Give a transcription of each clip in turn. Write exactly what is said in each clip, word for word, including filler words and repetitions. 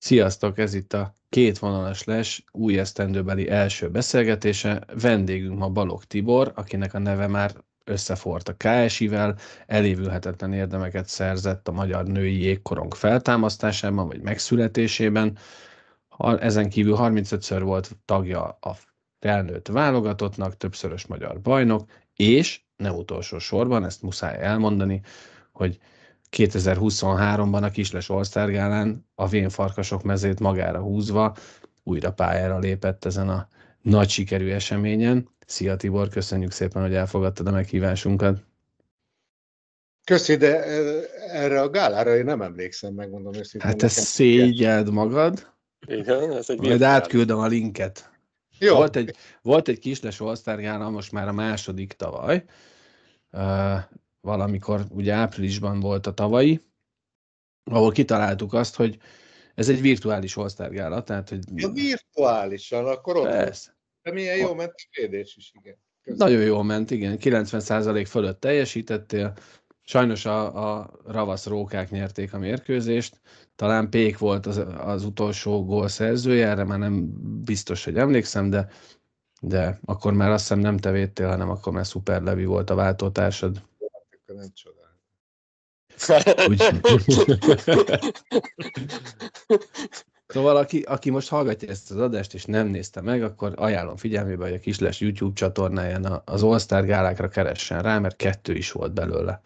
Sziasztok, ez itt a Két vonalas les új esztendőbeli első beszélgetése. Vendégünk ma Balogh Tibor, akinek a neve már összefort a ká es i-vel, elévülhetetlen érdemeket szerzett a magyar női jégkorong feltámasztásában vagy megszületésében. Ezen kívül harmincötször volt tagja a felnőtt válogatottnak, többszörös magyar bajnok, és nem utolsó sorban, ezt muszáj elmondani, hogy kétezer-huszonháromban a Kisles All-Star Gálán a Vénfarkasok mezét magára húzva újra pályára lépett ezen a nagy sikerű eseményen. Szia Tibor, köszönjük szépen, hogy elfogadtad a meghívásunkat. Köszi, de erre a gálára én nem emlékszem, megmondom őszintén. Hát te szégyeld magad. Igen, ez egy majd átküldöm a linket. Jó. Volt egy, volt egy Kisles All-Star Gála, most már a második tavaly. Uh, valamikor ugye áprilisban volt a tavalyi, ahol kitaláltuk azt, hogy ez egy virtuális All-Star Gála, tehát hogy... Ja, virtuálisan, akkor ott Persze. De milyen jó ment a védés is, igen. Köszönöm. Nagyon jól ment, igen, kilencven százalék fölött teljesítettél. Sajnos a, a ravasz rókák nyerték a mérkőzést. Talán Pék volt az, az utolsó gól szerzője, erre már nem biztos, hogy emlékszem, de, de akkor már azt hiszem nem te védtél, hanem akkor már Szuper Levi volt a váltótársad. Akkor nem csodál. Úgy. Szóval aki, aki most hallgatja ezt az adást és nem nézte meg, akkor ajánlom figyelmébe, hogy a Kisles YouTube csatornáján az All-Star gálákra keressen rá, mert kettő is volt belőle.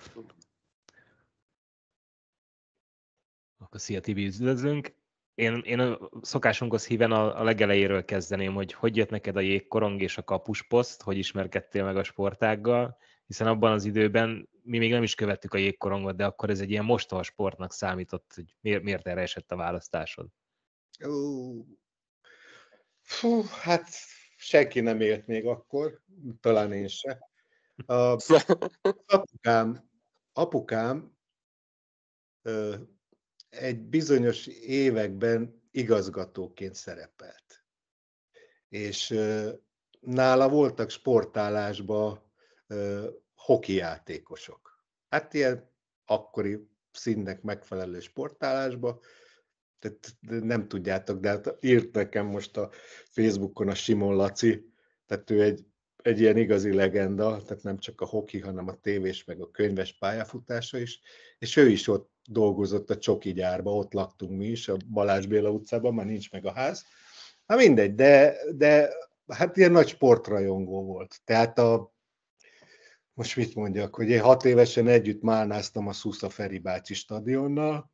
Akkor szia Tibi, üdvözlünk. Én, én a szokásunkhoz híven a, a legelejéről kezdeném, hogy hogy jött neked a jégkorong és a kapusposzt, hogy ismerkedtél meg a sportággal, hiszen abban az időben mi még nem is követtük a jégkorongot, de akkor ez egy ilyen mostoha sportnak számított, hogy miért, miért erre esett a választásod? Uh, fú, hát senki nem élt még akkor, talán én se. Uh, apukám, apukám uh, egy bizonyos években igazgatóként szerepelt. És uh, nála voltak sportállásban uh, hoki játékosok. Hát ilyen akkori színnek megfelelő sportállásban. Tehát nem tudjátok, de hát írt nekem most a Facebookon a Simon Laci, tehát ő egy, egy ilyen igazi legenda, tehát nem csak a hoki, hanem a tévés, meg a könyves pályafutása is, és ő is ott dolgozott a csoki gyárba, ott laktunk mi is, a Balázs Béla utcában, már nincs meg a ház. Hát mindegy, de, de hát ilyen nagy sportrajongó volt. Tehát a, most mit mondjak, hogy én hat évesen együtt málnáztam a Szusza Feri bácsi stadionnal,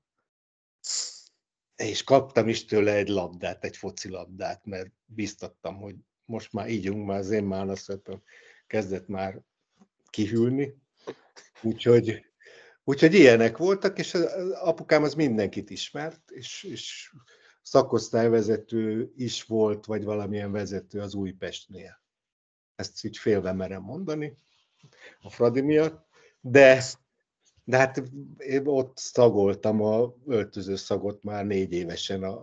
és kaptam is tőle egy labdát, egy focilabdát, mert biztattam, hogy most már ígyunk, már az én málnaszöpöm kezdett már kihűlni. Úgyhogy, úgyhogy ilyenek voltak, és az apukám az mindenkit ismert, és, és szakosztályvezető is volt, vagy valamilyen vezető az Újpestnél. Ezt így félve merem mondani, a Fradi miatt, de... De hát én ott szagoltam a öltöző szagot már négy évesen, a,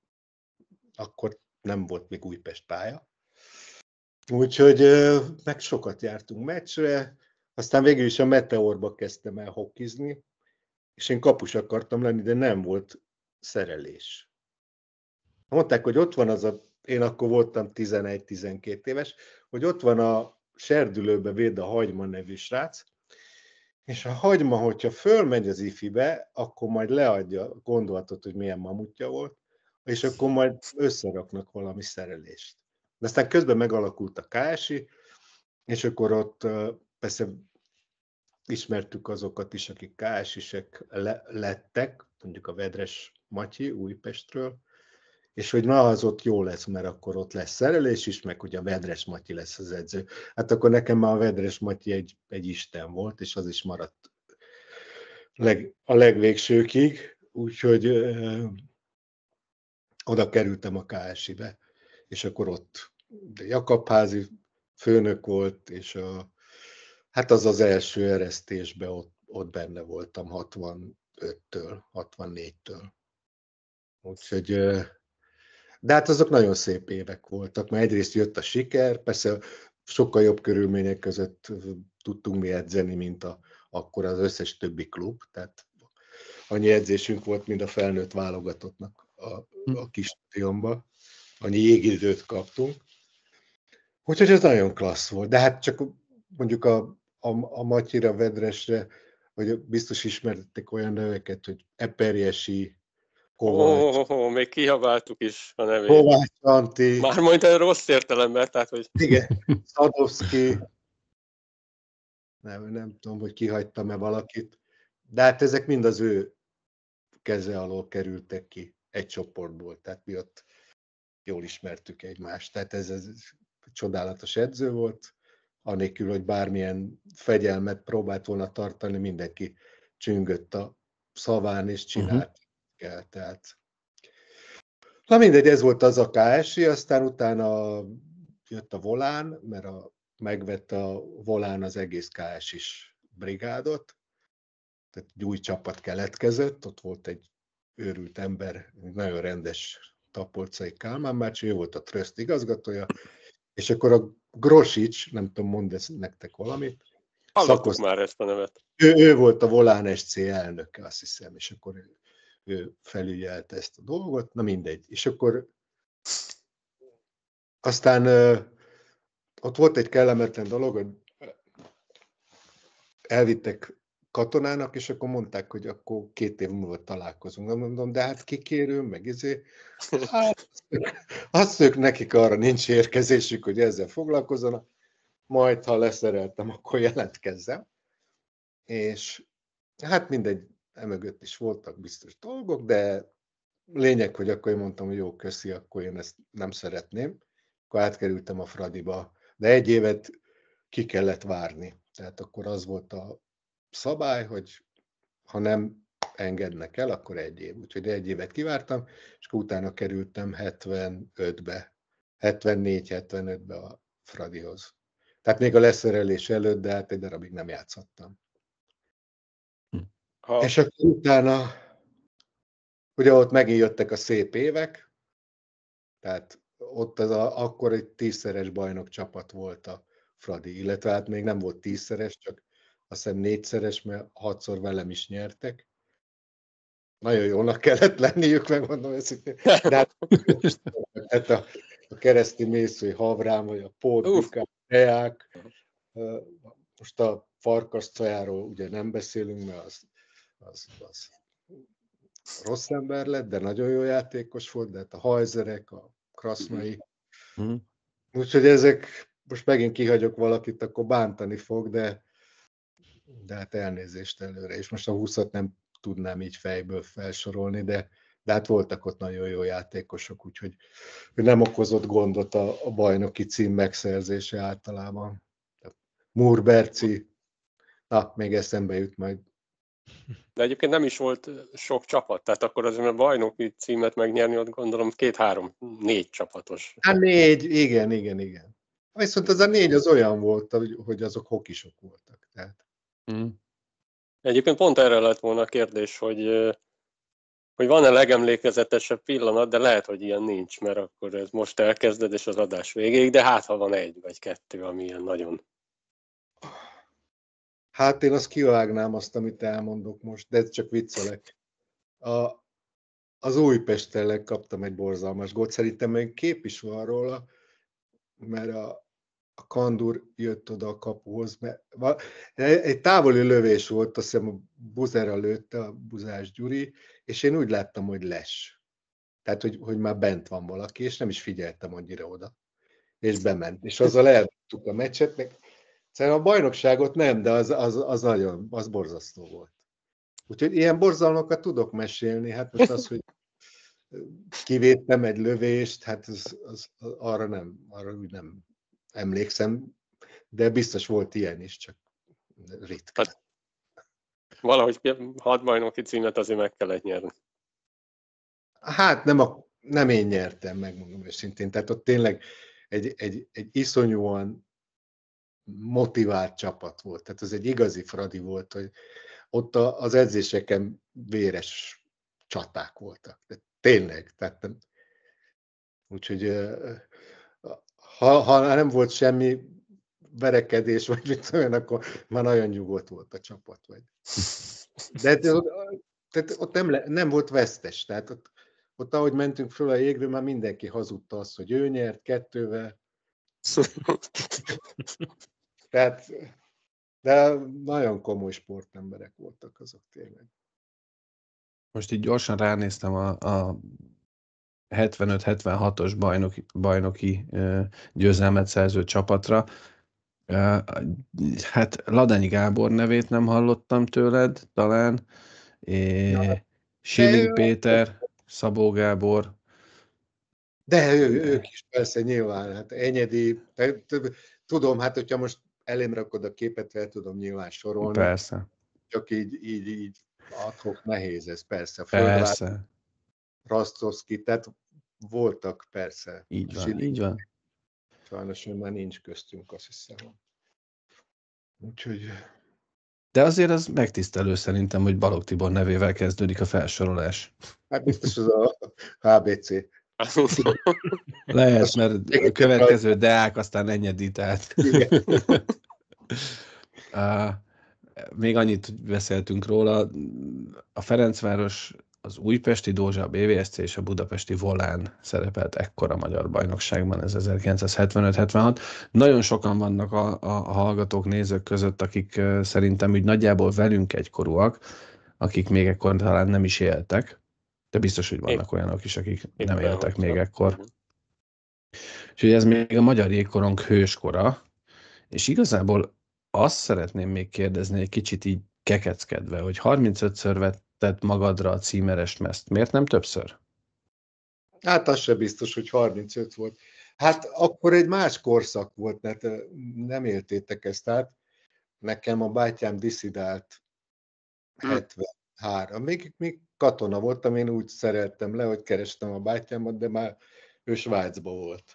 akkor nem volt még Újpest pálya. Úgyhogy meg sokat jártunk meccsre, aztán végül is a Meteorba kezdtem el hokizni, és én kapus akartam lenni, de nem volt szerelés. Mondták, hogy ott van az a, én akkor voltam tizenegy-tizenkét éves, hogy ott van a Serdülőbe Véd a Hagyma nevű srác, és a Hagyma, hogyha fölmegy az ifibe, akkor majd leadja a gondolatot, hogy milyen mamutja volt, és akkor majd összeraknak valami szerelést. De aztán közben megalakult a ká es i, és akkor ott persze ismertük azokat is, akik ká es isek le- lettek, mondjuk a Vedres Matyi Újpestről, és hogy na, az ott jó lesz, mert akkor ott lesz szerelés is, meg hogy a Vedres Matyi lesz az edző. Hát akkor nekem már a Vedres Matyi egy, egy isten volt, és az is maradt leg, a legvégsőkig, úgyhogy ö, oda kerültem a ká es i-be, és akkor ott Jakabházi főnök volt, és a, hát az az első eresztésben ott, ott benne voltam hatvanöttől, hatvannégytől. Úgyhogy... Ö, De hát azok nagyon szép évek voltak, mert egyrészt jött a siker, persze sokkal jobb körülmények között tudtunk mi edzeni, mint a, akkor az összes többi klub, tehát annyi edzésünk volt, mint a felnőtt válogatottnak. a, a kis stadionba, annyi jégidőt kaptunk. Úgyhogy ez nagyon klassz volt, de hát csak mondjuk a, a, a Matyira, Vedresre, hogy biztos ismertettek olyan neveket, hogy Eperjesi, Kovács. Ó, oh, oh, még kihabáltuk is a nevét. Kovács Antti. Már majd a rossz értelemben, tehát hogy... Igen, Szadovszki. Nem, nem tudom, hogy kihagytam-e valakit. De hát ezek mind az ő keze alól kerültek ki egy csoportból. Tehát mi ott jól ismertük egymást. Tehát ez, ez csodálatos edző volt. Anélkül, hogy bármilyen fegyelmet próbált volna tartani, mindenki csüngött a szaván és csinált uh-huh. kell. Tehát... Na mindegy, ez volt az a ká es i, aztán utána jött a Volán, mert a, megvette a Volán az egész ká es is brigádot, tehát egy új csapat keletkezett, ott volt egy őrült ember, nagyon rendes tapolcai Kálmán bácsi, ő volt a Tröszt igazgatója, és akkor a Grosics, nem tudom, mondd ezt nektek valamit. Hallottuk szakoszt... már ezt a nevet. Ő, ő volt a Volán es cé elnöke, azt hiszem, és akkor ő, ő felügyelte ezt a dolgot, na mindegy. És akkor aztán ott volt egy kellemetlen dolog, hogy elvittek katonának, és akkor mondták, hogy akkor két év múlva találkozunk. Nem mondom, de hát kikérő, meg izé. Hát, azt szök nekik arra nincs érkezésük, hogy ezzel foglalkozzanak. Majd, ha leszereltem, akkor jelentkezzem. És hát mindegy, emögött is voltak biztos dolgok, de lényeg, hogy akkor én mondtam, hogy jó, köszi, akkor én ezt nem szeretném. Akkor átkerültem a Fradiba, de egy évet ki kellett várni. Tehát akkor az volt a szabály, hogy ha nem engednek el, akkor egy év. Úgyhogy egy évet kivártam, és akkor utána kerültem hetvenötbe, hetvennégy hetvenötbe a Fradihoz. Tehát még a leszerelés előtt, de hát egy darabig nem játszottam. Ha. És akkor utána, ugye ott megint jöttek a szép évek, tehát ott az a, akkor egy tízszeres bajnok csapat volt a Fradi, illetve hát még nem volt tízszeres, csak azt hiszem négyszeres, mert hatszor velem is nyertek. Nagyon jónak kellett lenniük, megmondom őszintén. De hát, hát a, a kereszti mészői Havrám, vagy a Pótbikák, Deák, most a Farkas Cajáról ugye nem beszélünk, mert az, az, az rossz ember lett, de nagyon jó játékos volt, de hát a Hajzerek, a Krasznai. Mm. Úgyhogy ezek, most megint kihagyok valakit, akkor bántani fog, de, de hát elnézést előre. És most a húszat nem tudnám így fejből felsorolni, de, de hát voltak ott nagyon jó játékosok, úgyhogy nem okozott gondot a, a bajnoki cím megszerzése általában. Murberci, na, még eszembe jut majd. De egyébként nem is volt sok csapat, tehát akkor azért a bajnoki címet megnyerni, ott gondolom két-három, négy csapatos. Hát négy, igen, igen, igen. Viszont az a négy az olyan volt, hogy azok hokisok voltak. Tehát. Mm. Egyébként pont erre lett volna a kérdés, hogy, hogy van-e legemlékezetesebb pillanat, de lehet, hogy ilyen nincs, mert akkor ez most elkezded, és az adás végéig, de hát ha van egy vagy kettő, ami ilyen nagyon... Hát én azt kivágnám azt, amit elmondok most, de csak viccelek. A, az Újpest ellen kaptam egy borzalmas gólt, szerintem még kép is van róla, mert a, a Kandur jött oda a kapuhoz, mert egy távoli lövés volt, azt hiszem a Buzerra lőtte, a Buzás Gyuri, és én úgy láttam, hogy les. Tehát, hogy, hogy már bent van valaki, és nem is figyeltem annyira oda. És bement. És azzal eltudtuk a meccset, meg szerintem a bajnokságot nem, de az, az, az nagyon, az borzasztó volt. Úgyhogy ilyen borzalmakat tudok mesélni, hát most az, hogy kivédtem egy lövést, hát az, az, az, arra nem, arra úgy nem emlékszem, de biztos volt ilyen is, csak ritka. Hát, valahogy hat bajnoki címet azért meg kellett nyerni. Hát nem, a, nem én nyertem, megmondom őszintén, tehát ott tényleg egy, egy, egy iszonyúan motivált csapat volt. Tehát ez egy igazi Fradi volt, hogy ott az edzéseken véres csaták voltak. De tényleg. Tehát nem, úgyhogy ha, ha nem volt semmi verekedés, vagy mit olyan, akkor már nagyon nyugodt volt a csapat. Vagy. De tehát ott nem, nem volt vesztes. Tehát ott, ott ahogy mentünk föl a jégről, már mindenki hazudta azt, hogy ő nyert kettővel. Tehát, de nagyon komoly sportemberek voltak azok tényleg. Most így gyorsan ránéztem a, a hetvenöt hetvenhatos bajnoki, bajnoki győzelmet szerző csapatra. Hát Ladányi Gábor nevét nem hallottam tőled, talán. É, Schilling Péter, Szabó Gábor. De ő, ők is persze nyilván, hát Enyedi, tudom, hát hogyha most elém rakod a képet, fel tudom nyilván sorolni. Persze. Csak így, így, így adhok nehéz ez, persze. Persze. Rasztovszki, tehát voltak persze. Így van, Schilling. így van. Sajnos ő már nincs köztünk, azt hiszem. Úgyhogy... De azért az megtisztelő szerintem, hogy Balogh Tibor nevével kezdődik a felsorolás. Hát biztos az a há bé cé. Lehet, mert a következő Deák, aztán Enyedi, tehát... uh, még annyit beszéltünk róla, a Ferencváros, az újpesti Dózsa, a bé vé es cé és a budapesti Volán szerepelt ekkor a magyar bajnokságban, ez ezerkilencszázhetvenöt hetvenhat. Nagyon sokan vannak a, a hallgatók, nézők között, akik uh, szerintem úgy nagyjából velünk egykorúak, akik még ekkor talán nem is éltek, de biztos, hogy vannak olyanok is, akik Éppen nem éltek még nem. ekkor. Úgyhogy ez még a magyar jégkorong hőskora, és igazából azt szeretném még kérdezni, egy kicsit így kekeckedve, hogy harmincötször vetted magadra a címeres mezt. Miért nem többször? Hát az se biztos, hogy harmincöt volt. Hát akkor egy más korszak volt, mert nem éltétek ezt át. Nekem a bátyám disszidált hetvenhárom. Még, még katona voltam, én úgy szereltem le, hogy kerestem a bátyámat, de már ő Svájcba volt.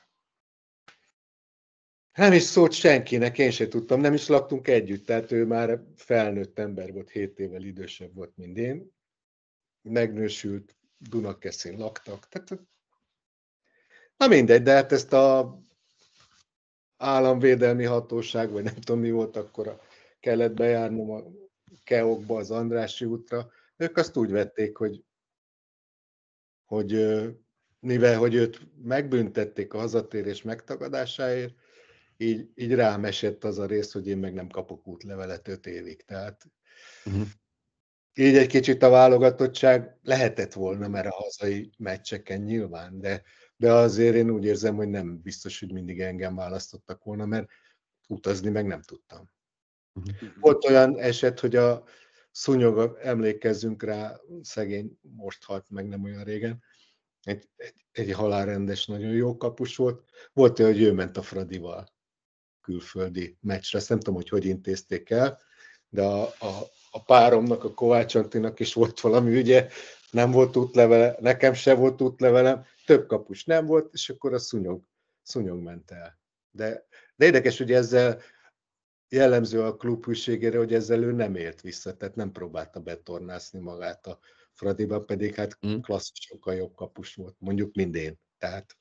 Nem is szólt senkinek, én sem tudtam, nem is laktunk együtt, tehát ő már felnőtt ember volt, hét évvel idősebb volt, mint én. Megnősült, Dunakeszin laktak. Tehát, na mindegy, de hát ezt a államvédelmi hatóság, vagy nem tudom mi volt, akkor kellett bejárnom a Keokba, az Andrássy útra. Ők azt úgy vették, hogy, hogy mivel hogy őt megbüntették a hazatérés megtagadásáért, így, így rám esett az a rész, hogy én meg nem kapok útlevelet öt évig. Tehát uh-huh. így egy kicsit a válogatottság lehetett volna, mert a hazai meccseken nyilván, de, de azért én úgy érzem, hogy nem biztos, hogy mindig engem választottak volna, mert utazni meg nem tudtam. Uh-huh. Volt olyan eset, hogy a Szúnyog, emlékezzünk rá, szegény most halt meg nem olyan régen, egy, egy, egy halálrendes, nagyon jó kapus volt. Volt olyan, hogy ő ment a Fradival külföldi meccsre. Ezt nem tudom, hogy hogy intézték el, de a, a, a páromnak, a Kovács Antinak is volt valami ügye, nem volt útlevele, nekem se volt útlevelem, több kapus nem volt, és akkor a Szúnyog, Szúnyog ment el. De, de érdekes, hogy ezzel jellemző a klub hűségére, hogy ezzel ő nem élt vissza, tehát nem próbálta betornászni magát a Fradiba, pedig hát klasszikusan jobb kapus volt, mondjuk mint én. Tehát...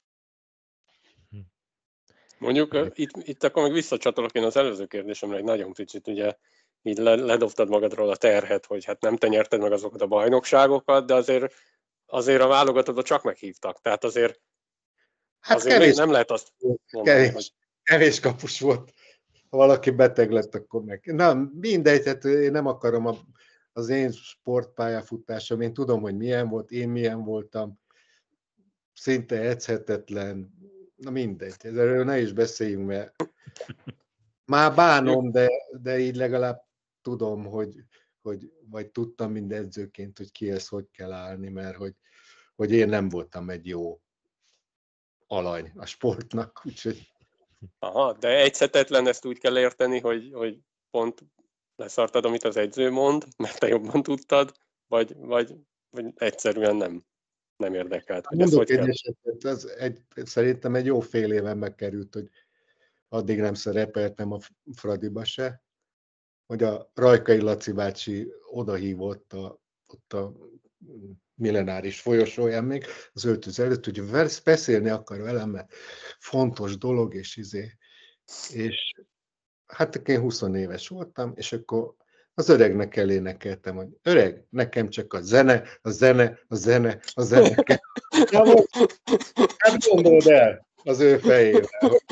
Mondjuk itt, itt akkor meg visszacsatolok én az előző kérdésemre egy nagyon picit, ugye így ledobtad magadról a terhet, hogy hát nem te nyerted meg azokat a bajnokságokat, de azért, azért a válogatotba csak meghívtak, tehát azért, hát azért kevés, nem lehet azt mondani, kevés, hogy... kevés kapus volt. Ha valaki beteg lett, akkor meg... Nem, mindegy, hát én nem akarom a, az én sportpályafutásom, én tudom, hogy milyen volt, én milyen voltam, szinte edzhetetlen, na mindegy, ezzel ne is beszéljünk, mert már bánom, de, de így legalább tudom, hogy, hogy vagy tudtam mind edzőként, hogy kihez hogy kell állni, mert hogy, hogy én nem voltam egy jó alany a sportnak, úgyhogy... Aha, de egyszerűen ezt úgy kell érteni, hogy, hogy pont leszartad, amit az edző mond, mert te jobban tudtad, vagy, vagy, vagy egyszerűen nem, nem érdekelt. Hogy Mondok egy esetet, az egy, szerintem egy jó fél éven megkerült, hogy addig nem szerepeltem a Fradiba se, hogy a Rajkai Laci bácsi odahívott a, ott a millenáris folyosóján még az öltöző előtt, hogy beszélni akar velem, mert fontos dolog, és izé. És hát én húsz éves voltam, és akkor az öregnek elénekeltem, hogy öreg, nekem csak a zene, a zene, a zene, a zene kell. Na most, hát gondold el az ő fejével. Hogy...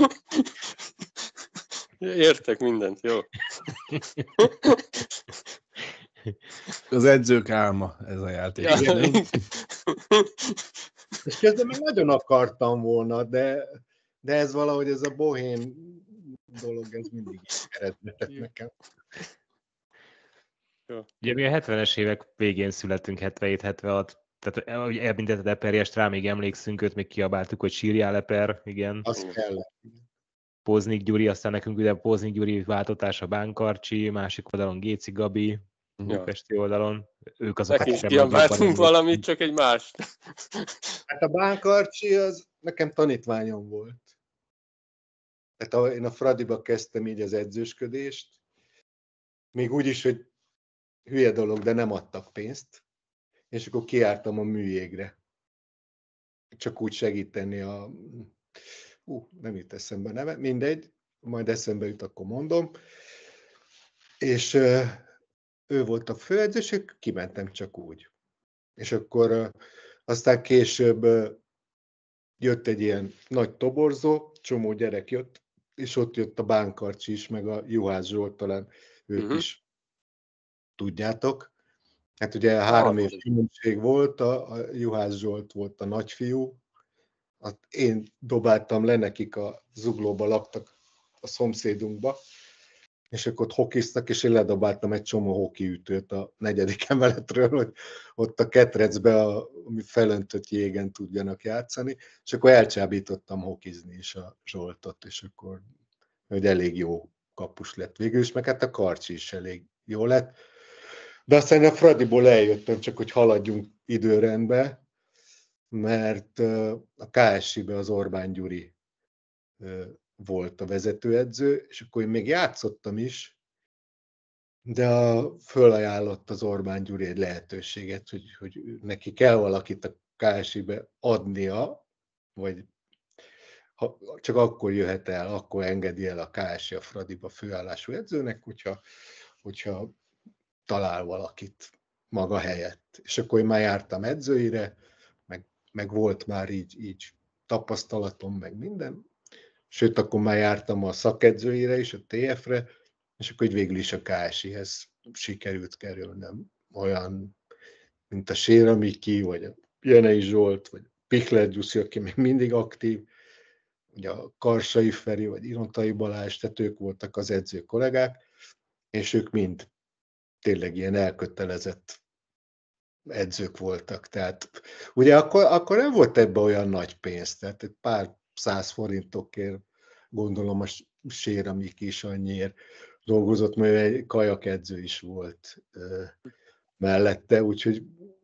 Értek mindent, jó. Az edzők álma ez a játék. Ja, Igen. És közben meg nagyon akartam volna, de, de ez valahogy ez a bohém dolog, ez mindig eredmetett nekem. Ugye mi a hetvenes évek végén születtünk, hetvenhét hetvenhat, tehát ahogy elbüntetett Eperjest, rá még emlékszünk, őt még kiabáltuk, hogy sírjál Eper, igen. Az kellett. Póznik Gyuri, aztán nekünk ugye Póznik Gyuri váltotása Bánkarcsi, másik oldalon Géci Gabi, Ja. Pesti oldalon. Ők azok, Neki is akikre jobban kiabáltunk emlékszünk. valamit, csak egy más. Hát a Bánkarcsi az nekem tanítványom volt. Tehát én a Fradiba kezdtem így az edzősködést, még úgy is, hogy hülye dolog, de nem adtak pénzt, és akkor kijártam a műjégre. Csak úgy segíteni a... Ú, nem jut eszembe a neve, mindegy, majd eszembe jut, akkor mondom. És uh, ő volt a főedző, és kimentem csak úgy. És akkor uh, aztán később uh, jött egy ilyen nagy toborzó, csomó gyerek jött, és ott jött a Bánkarcsi is, meg a Juhász Zsolt, talán őt uh-huh. is tudjátok. Hát ugye három ah, év különbség volt, a, a Juhász Zsolt volt a nagyfiú, hát én dobáltam le nekik, a Zuglóba laktak a szomszédunkba, és akkor ott hokiztak, és én ledobáltam egy csomó hokiütőt a negyedik emeletről, hogy ott a ketrecbe, a, ami felöntött jégen tudjanak játszani, és akkor elcsábítottam hokizni is a Zsoltot, és akkor hogy elég jó kapus lett végül is, meg hát a Karcsi is elég jó lett. De aztán a Fradiból eljöttem, csak hogy haladjunk időrendbe, mert a ká es i-be az Orbán Gyuri volt a vezetőedző, és akkor én még játszottam is, de a, fölajánlott az Orbán Gyuri egy lehetőséget, hogy, hogy neki kell valakit a ká es i-be adnia, vagy ha, csak akkor jöhet el, akkor engedi el a ká es i a Fradiba főállású edzőnek, hogyha, hogyha talál valakit maga helyett. És akkor én már jártam edzőire, meg, meg volt már így, így tapasztalatom, meg minden. Sőt, akkor már jártam a szakedzőire is, a té ef-re, és akkor így végül is a ká es i-hez sikerült kerülnem. Olyan, mint a Séra Miki, vagy a Jenei Zsolt, vagy Pichler Gyuszi, aki még mindig aktív, ugye a Karsai Feri, vagy Irontai Balázs, tehát ők voltak az edző kollégák, és ők mind tényleg ilyen elkötelezett edzők voltak. Tehát ugye akkor, akkor nem volt ebben olyan nagy pénz, tehát egy pár száz forintokért gondolom a Séra Miki is annyiért dolgozott, mert egy kajakedző is volt ö, mellette, úgyhogy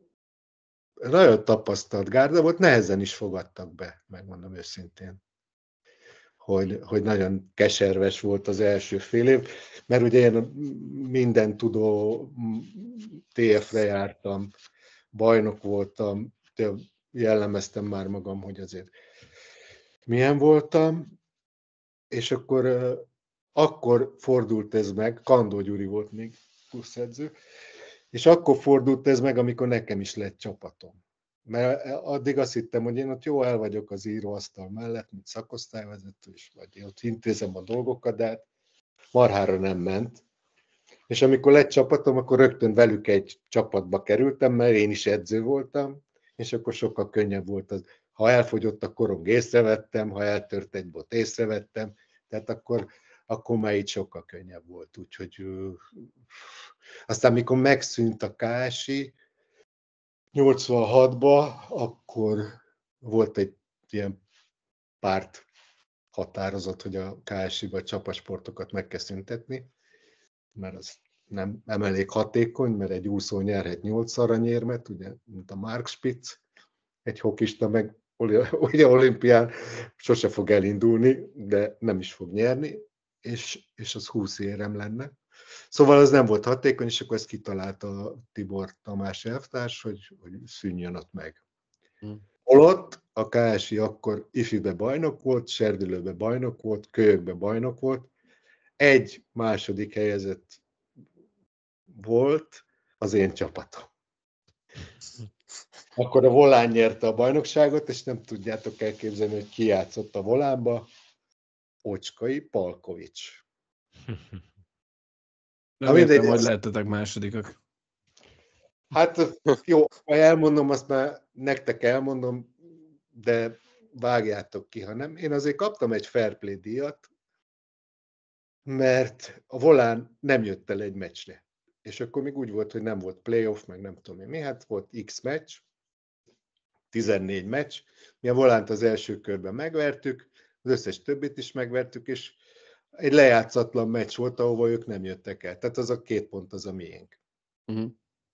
nagyon tapasztalt gárda volt, nehezen is fogadtak be, megmondom őszintén. Hogy, hogy nagyon keserves volt az első fél év, mert ugye én minden tudó té ef-re jártam, bajnok voltam, jellemeztem már magam, hogy azért milyen voltam, és akkor, akkor fordult ez meg, Kandó Gyuri volt még pluszedző, és akkor fordult ez meg, amikor nekem is lett csapatom. Mert addig azt hittem, hogy én ott jó el vagyok az íróasztal mellett, mint szakosztályvezető is, vagy én ott intézem a dolgokat, de hát marhára nem ment. És amikor lett csapatom, akkor rögtön velük egy csapatba kerültem, mert én is edző voltam, és akkor sokkal könnyebb volt az. Ha elfogyott a korong, észrevettem, ha eltört egy bot, észrevettem, tehát akkor, akkor már így sokkal könnyebb volt. Úgyhogy aztán, mikor megszűnt a ká es i, nyolcvanhatban, akkor volt egy ilyen párt határozat, hogy a ká es i-ben a csapatsportokat meg kell szüntetni, mert az nem, nem elég hatékony, mert egy úszó nyerhet nyolc aranyérmet, ugye, mint a Mark Spitz, egy hokista meg ugye olimpián sose fog elindulni, de nem is fog nyerni, és, és az húsz érem lenne. Szóval az nem volt hatékony, és akkor ezt kitalálta Tibor Tamás elvtárs, hogy, hogy szűnjön ott meg. Hmm. Holott a ká es i akkor ifibe bajnok volt, serdülőbe bajnok volt, kölyökbe bajnok volt, egy második helyezett volt az én csapatom. Akkor a Volán nyerte a bajnokságot, és nem tudjátok elképzelni, hogy ki játszott a Volánba. Ocskai Palkovics. Nem értem, hogy lehettetek másodikak. Hát jó, ha elmondom, azt már nektek elmondom, de vágjátok ki, ha nem. Én azért kaptam egy fair play díjat, mert a Volán nem jött el egy meccsre. És akkor még úgy volt, hogy nem volt playoff, meg nem tudom én mi, hát volt X meccs, tizennégy meccs. Mi a Volánt az első körben megvertük, az összes többit is megvertük, és egy lejátszatlan meccs volt, ahova ők nem jöttek el. Tehát az a két pont az a miénk. Uh-huh.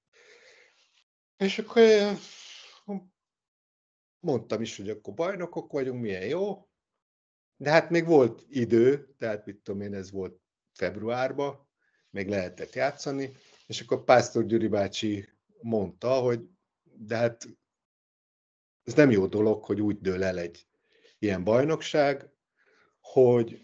És akkor mondtam is, hogy akkor bajnokok vagyunk, milyen jó. De hát még volt idő, tehát mit tudom én, ez volt februárban, még lehetett játszani, és akkor Pásztor Gyuri bácsi mondta, hogy de hát ez nem jó dolog, hogy úgy dől el egy ilyen bajnokság, hogy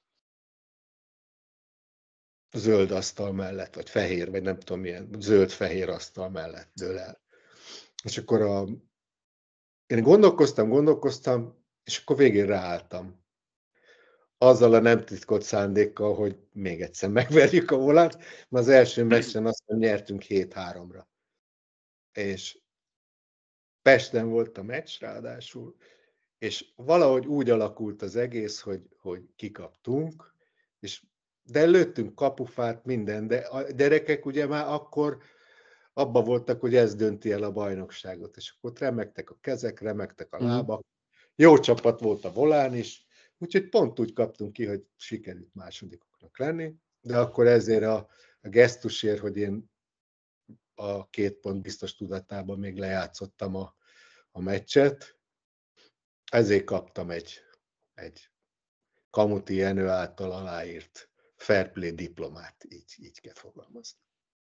zöld asztal mellett, vagy fehér, vagy nem tudom milyen, zöld-fehér asztal mellett dől el. És akkor a... én gondolkoztam, gondolkoztam, és akkor végén ráálltam. Azzal a nem titkolt szándékkal, hogy még egyszer megverjük a Volánt, mert az első meccsen azt nyertünk hét háromra. És Pesten volt a meccs ráadásul, és valahogy úgy alakult az egész, hogy, hogy kikaptunk, és de lőttünk kapufát, minden, de a gyerekek ugye már akkor abban voltak, hogy ez dönti el a bajnokságot, és akkor remegtek a kezek, remegtek a lábak. Jó csapat volt a Volán is, úgyhogy pont úgy kaptunk ki, hogy sikerült másodikoknak lenni, de akkor ezért a, a gesztusért, hogy én a két pont biztos tudatában még lejátszottam a, a meccset, ezért kaptam egy, egy Kamuti Jenő által aláírt fair play diplomát, így, így kell fogalmazni.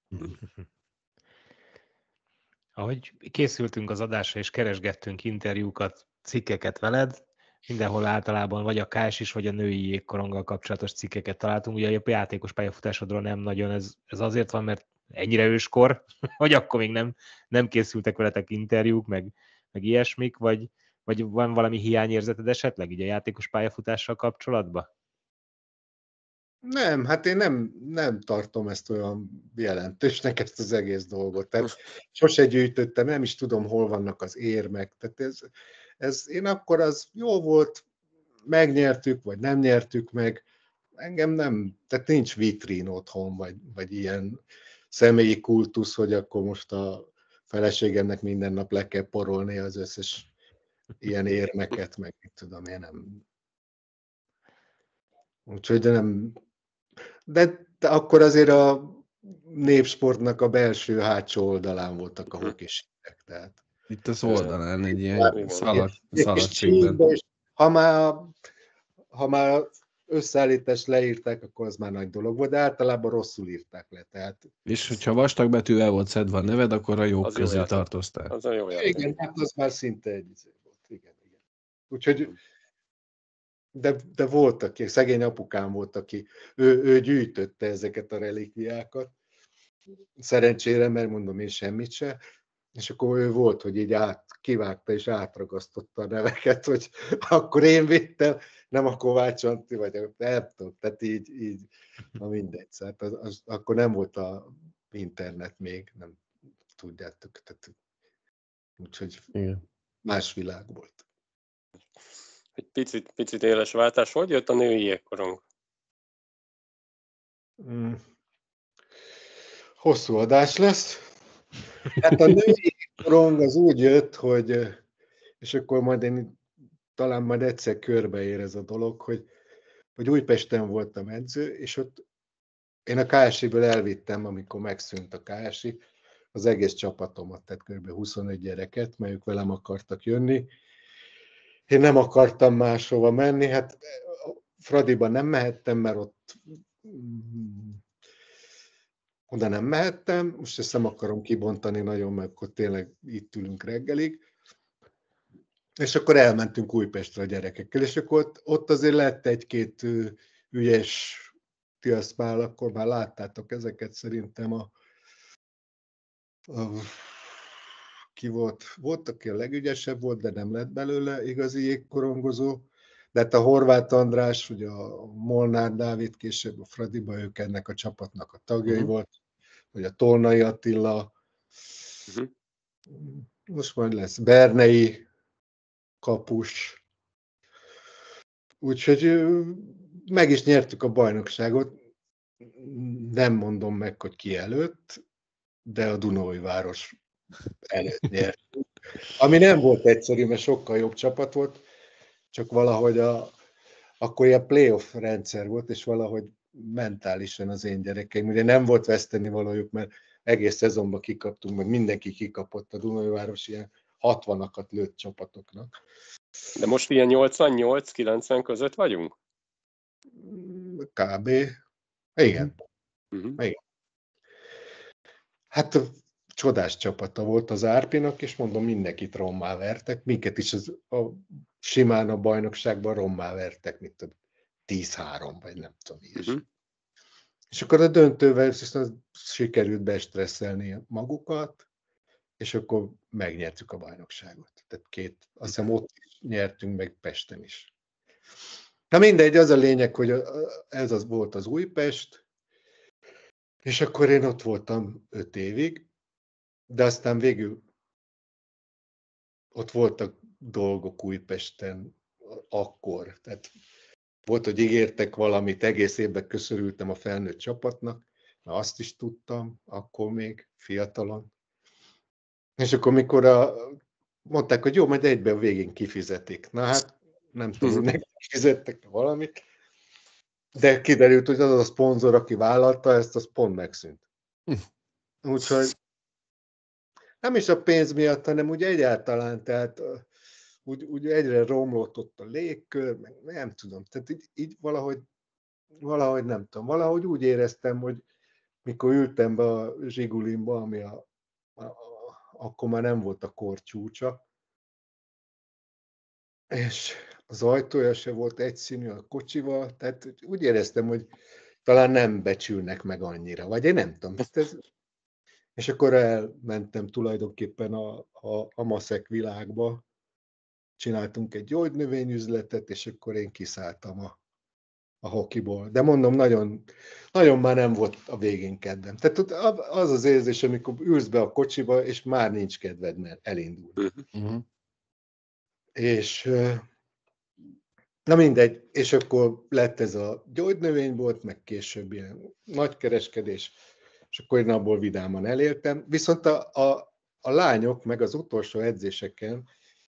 Ahogy készültünk az adásra és keresgettünk interjúkat, cikkeket veled, mindenhol általában vagy a ká es is, vagy a női jégkoronggal kapcsolatos cikkeket találtunk. Ugye a játékos pályafutásodról nem nagyon, ez, ez azért van, mert ennyire őskor, hogy akkor még nem, nem készültek veletek interjúk, meg, meg ilyesmik, vagy, vagy van valami hiányérzeted esetleg így a játékos pályafutással kapcsolatban? Nem, hát én nem, nem tartom ezt olyan jelentősnek, ezt az egész dolgot. Tehát sose gyűjtöttem, nem is tudom, hol vannak az érmek. Tehát ez, ez, én akkor az jó volt, megnyertük, vagy nem nyertük meg. Engem nem, tehát nincs vitrín otthon, vagy, vagy ilyen személyi kultusz, hogy akkor most a feleségemnek minden nap le kell porolni az összes ilyen érmeket, meg mit tudom én, nem. Úgyhogy de nem. De, de akkor azért a népsportnak a belső hátsó oldalán voltak a hokisták. Tehát itt az oldalán egy ilyen szaladcikkben. Ha már, ha már összeállítást leírták, akkor az már nagy dolog volt, de általában rosszul írták le. Tehát... És hogyha vastag betűvel volt szedve a neved, akkor a jók az közé jó tartoztál. Az a jó játék. Igen, hát az már szinte egy volt. Igen, igen. Úgyhogy De, de volt, aki, szegény apukám volt, aki, ő, ő gyűjtötte ezeket a relikviákat. Szerencsére, mert mondom én semmit se. És akkor ő volt, hogy így át, kivágta és átragasztotta a neveket, hogy akkor én vittem, nem a Kovács Antti, vagy nem tudom, tehát így, így na mindegy. Tehát az, az, akkor nem volt a internet még, nem tudjátok. Tehát, úgyhogy igen. Más világ volt. Egy picit, picit éles váltás. Hogy jött a női jégkorong? Hmm. Hosszú adás lesz. Hát a női jégkorong az úgy jött, hogy, és akkor majd én talán majd egyszer körbeér ez a dolog, hogy, hogy Újpesten voltam edző, és ott én a ká es i-ből elvittem, amikor megszűnt a ká es i, az egész csapatomat, tehát kb. huszonöt gyereket, mert ők velem akartak jönni. Én nem akartam máshova menni, hát Fradiba nem mehettem, mert ott oda nem mehettem, most ezt nem akarom kibontani nagyon, mert akkor tényleg itt ülünk reggelig. És akkor elmentünk Újpestre a gyerekekkel, és akkor ott, ott azért lett egy-két ügyes, ti azt már akkor már láttátok ezeket szerintem a Ki volt? Volt, aki a legügyesebb volt, de nem lett belőle igazi jégkorongozó. De hát a Horváth András, ugye a Molnár Dávid, később a Fradiba, ők ennek a csapatnak a tagjai Mhm. volt, vagy a Tolnai Attila, Uh-huh. most majd lesz Bernei kapus. Úgyhogy ö, meg is nyertük a bajnokságot, nem mondom meg, hogy ki előtt, de a Dunaújváros előtt nyertünk. Ami nem volt egyszerű, mert sokkal jobb csapat volt, csak valahogy a, akkor ilyen playoff rendszer volt, és valahogy mentálisan az én gyerekeim, ugye nem volt veszteni valójuk, mert egész szezonban kikaptunk, meg mindenki kikapott, a Dunaújváros ilyen hatvanakat lőtt csapatoknak. De most ilyen nyolcvannyolc-kilencven között vagyunk? Kb. Igen. Uh-huh. Igen. Hát csodás csapata volt az Árpinak, és mondom, mindenkit rommá vertek, minket is az, a, simán a bajnokságban rommá vertek, mint a tíz három, vagy nem tudom, ilyesmi. Uh-huh. És akkor a döntővel viszont sikerült bestresszelni magukat, és akkor megnyertük a bajnokságot. Tehát két, azt hiszem ott is nyertünk, meg Pesten is. Na mindegy, az a lényeg, hogy ez az volt az Újpest, és akkor én ott voltam öt évig, de aztán végül ott voltak dolgok Újpesten akkor. Tehát volt, hogy ígértek valamit, egész évben köszörültem a felnőtt csapatnak, na azt is tudtam, akkor még fiatalon. És akkor mikor a, mondták, hogy jó, majd egyben a végén kifizetik. Na hát nem tudom, hogy nekik fizettek valamit, de kiderült, hogy az a szponzor, aki vállalta ezt, az pont megszűnt. Úgyhogy nem is a pénz miatt, hanem úgy egyáltalán, tehát úgy, úgy egyre romlott ott a légkör, meg nem tudom, tehát így, így valahogy, valahogy nem tudom, valahogy úgy éreztem, hogy mikor ültem be a Zsigulimba, ami a, a, a, akkor már nem volt a kor csúcsa, és az ajtója se volt egyszínű a kocsival, tehát úgy éreztem, hogy talán nem becsülnek meg annyira, vagy én nem tudom. Ez, és akkor elmentem tulajdonképpen a, a, a maszek világba, csináltunk egy gyógynövényüzletet, és akkor én kiszálltam a, a hokiból. De mondom, nagyon, nagyon már nem volt a végén kedvem. Tehát az az érzés, amikor ülsz be a kocsiba, és már nincs kedved, mert elindul. Uh-huh. És na mindegy, és akkor lett ez a gyógynövénybolt, meg később ilyen nagykereskedés, és akkor én abból vidáman eléltem. Viszont a, a, a lányok, meg az utolsó edzéseken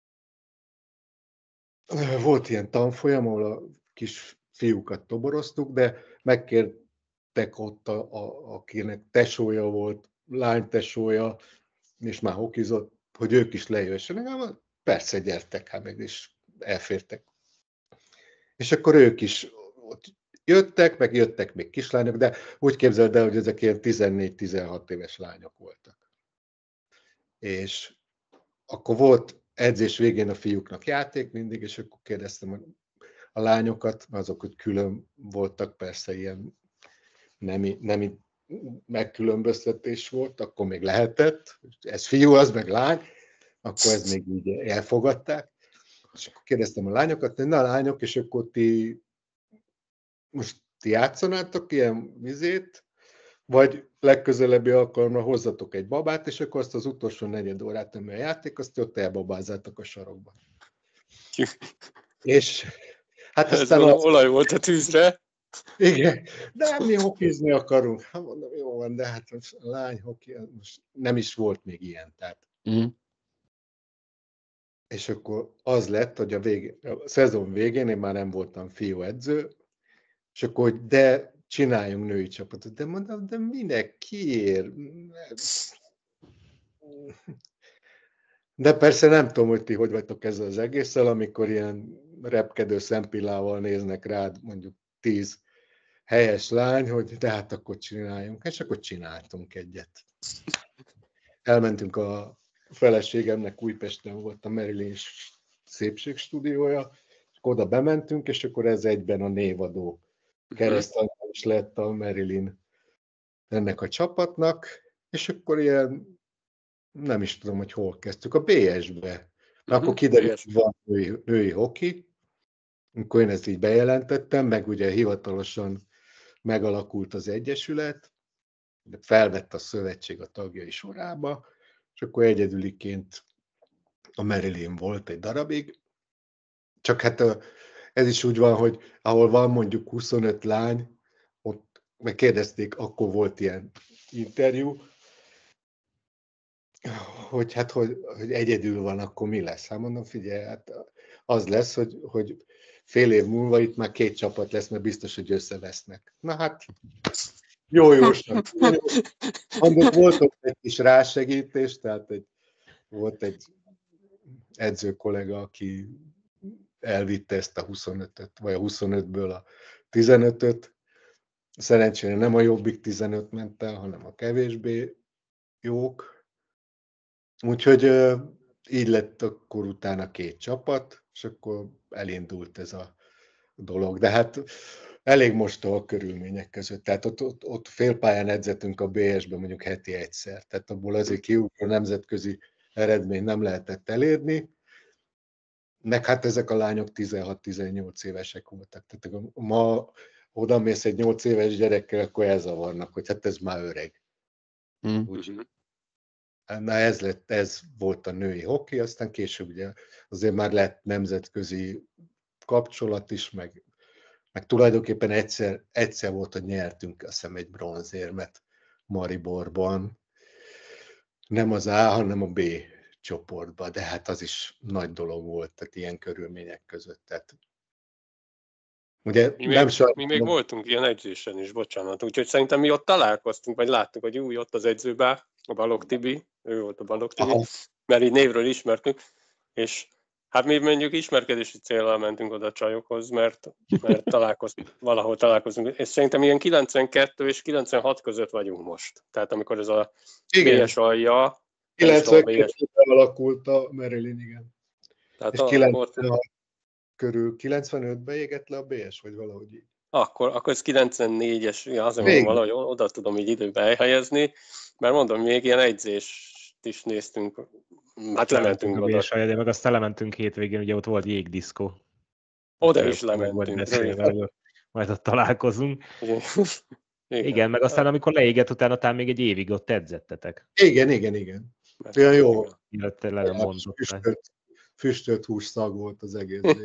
volt ilyen tanfolyam, ahol a kis fiúkat toboroztuk, de megkértek ott, a, a, akinek tesója volt, lánytesója, és már hokizott, hogy ők is lejössenek. Persze, gyertek, hát meg is elfértek. És akkor ők is ott jöttek, meg jöttek még kislányok, de úgy képzeld el, hogy ezek ilyen tizennégy-tizenhat éves lányok voltak. És akkor volt edzés végén a fiúknak játék mindig, és akkor kérdeztem a lányokat, azok, hogy külön voltak, persze ilyen nemi, nemi megkülönböztetés volt, akkor még lehetett, ez fiú, az meg lány, akkor ez még így elfogadták. És akkor kérdeztem a lányokat, hogy na lányok, és akkor ti most ti játszanátok ilyen vizét, vagy legközelebbi alkalomra hozzatok egy babát, és akkor azt az utolsó negyed órát, ami a játék, azt ott elbabázzátok a sarokba. És hát Ez aztán... mondom, Az... olaj volt a tűzre. Igen, de mi hokizni akarunk. Hát mondom, jó van, de hát most a lány hoki, most nem is volt még ilyen, tehát... Uh-huh. És akkor az lett, hogy a, végén, a szezon végén én már nem voltam fiú edző, és akkor, hogy de csináljunk női csapatot. De mondom, de minek, kiér? De persze nem tudom, hogy ti hogy vagytok ezzel az egésszel, amikor ilyen repkedő szempillával néznek rád, mondjuk tíz helyes lány, hogy de hát akkor csináljunk. És akkor csináltunk egyet. Elmentünk a feleségemnek, Újpesten volt a Marilyn szépségstúdiója, és oda bementünk, és akkor ez egyben a névadó keresztanyja is lett a Marilyn ennek a csapatnak, és akkor ilyen nem is tudom, hogy hol kezdtük, a bé es-be. Mhm, Akkor kiderült, bé es. hogy van női, női hoki, akkor én ezt így bejelentettem, meg ugye hivatalosan megalakult az egyesület, felvett a szövetség a tagjai sorába, és akkor egyedüliként a Marilyn volt egy darabig. Csak hát ez is úgy van, hogy ahol van mondjuk huszonöt lány, ott megkérdezték, akkor volt ilyen interjú, hogy hát, hogy, hogy egyedül van, akkor mi lesz? Hát mondom, figyelj, hát az lesz, hogy, hogy fél év múlva itt már két csapat lesz, mert biztos, hogy összevesznek. Na hát, jó, jó, jó. Volt ott egy kis rásegítés, tehát egy, volt egy edző kollega, aki elvitte ezt a huszonötöt, vagy a huszonötből a tizenötöt. Szerencsére nem a jobbik tizenöt ment el, hanem a kevésbé jók. Úgyhogy így lett akkor utána két csapat, és akkor elindult ez a dolog. De hát elég mostoha körülmények között. Tehát ott, ott, ott félpályán edzettünk a bé es-ben mondjuk heti egyszer. Tehát abból azért kiugró nemzetközi eredmény nem lehetett elérni. Meg hát ezek a lányok tizenhat-tizennyolc évesek voltak. Tehát ma oda mész egy nyolc éves gyerekkel, akkor elzavarnak, hogy hát ez már öreg. Mm. Úgy, na ez, lett, ez volt a női hoki, aztán később ugye azért már lett nemzetközi kapcsolat is, meg, meg tulajdonképpen egyszer, egyszer volt, hogy nyertünk, azt hiszem, egy bronzérmet Mariborban. Nem az A, hanem a B csoportba, de hát az is nagy dolog volt, tehát ilyen körülmények között. Tehát, ugye Mi, nem még, sajt, mi még voltunk ilyen edzésen is, bocsánat. Úgyhogy szerintem mi ott találkoztunk, vagy láttuk, hogy új, ott az edzőbá, a Balogh Tibi, ő volt a Balogh Tibi, aha, mert így névről ismertük, és hát mi mondjuk ismerkedési céllal mentünk oda a csajokhoz, mert, mert találkoz, valahol találkozunk. És szerintem ilyen kilencvenkettő és kilencvenhat között vagyunk most. Tehát amikor ez a igen, bé es alja, kilencvenkettőben alakult a Marilyn, igen. tehát És akkor, kilencvenhat körül, kilencvenötben égett le a bé es, vagy valahogy így. akkor, akkor ez kilencvennégyes, ja, azért Még. mondom, valahogy oda tudom így időbe elhelyezni, mert mondom, még ilyen egyzést is néztünk, hát lementünk a oda. bé es alja, de meg aztán lementünk hétvégén, ugye ott volt jégdiszkó. Oda is Meg volt lementünk. beszélve, hogy majd ott találkozunk. Igen. Igen. Igen, meg aztán amikor leégett, utána talán még egy évig ott edzettetek. Igen, igen, igen. Olyan jó. Illetve le nem mondott. Füstölt, füstölt hús szag volt az egész.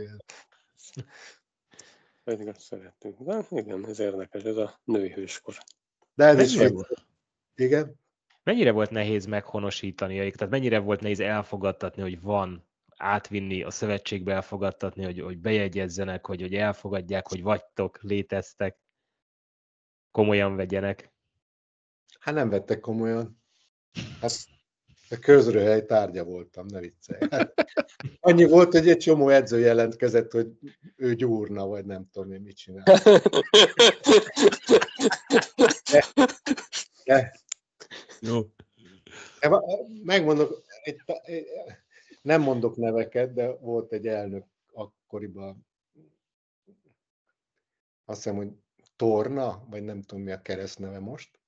Pedig azt szerettünk. De igen, ez érdekes, ez a női hőskor. De ez is Mennyire volt. Igen. Mennyire volt nehéz meghonosítani, tehát mennyire volt nehéz elfogadtatni, hogy van, átvinni a szövetségbe, elfogadtatni, hogy, hogy bejegyezzenek, hogy, hogy elfogadják, hogy vagytok, léteztek, komolyan vegyenek? Hát nem vettek komolyan. Hát a közröhely tárgya voltam, ne viccelj. Hát, annyi volt, hogy egy csomó edző jelentkezett, hogy ő gyúrna, vagy nem tudom én mit csinál. De, de, No. de, megmondok, egy, nem mondok neveket, de volt egy elnök akkoriban, azt hiszem, hogy Torna, vagy nem tudom mi a keresztneve most,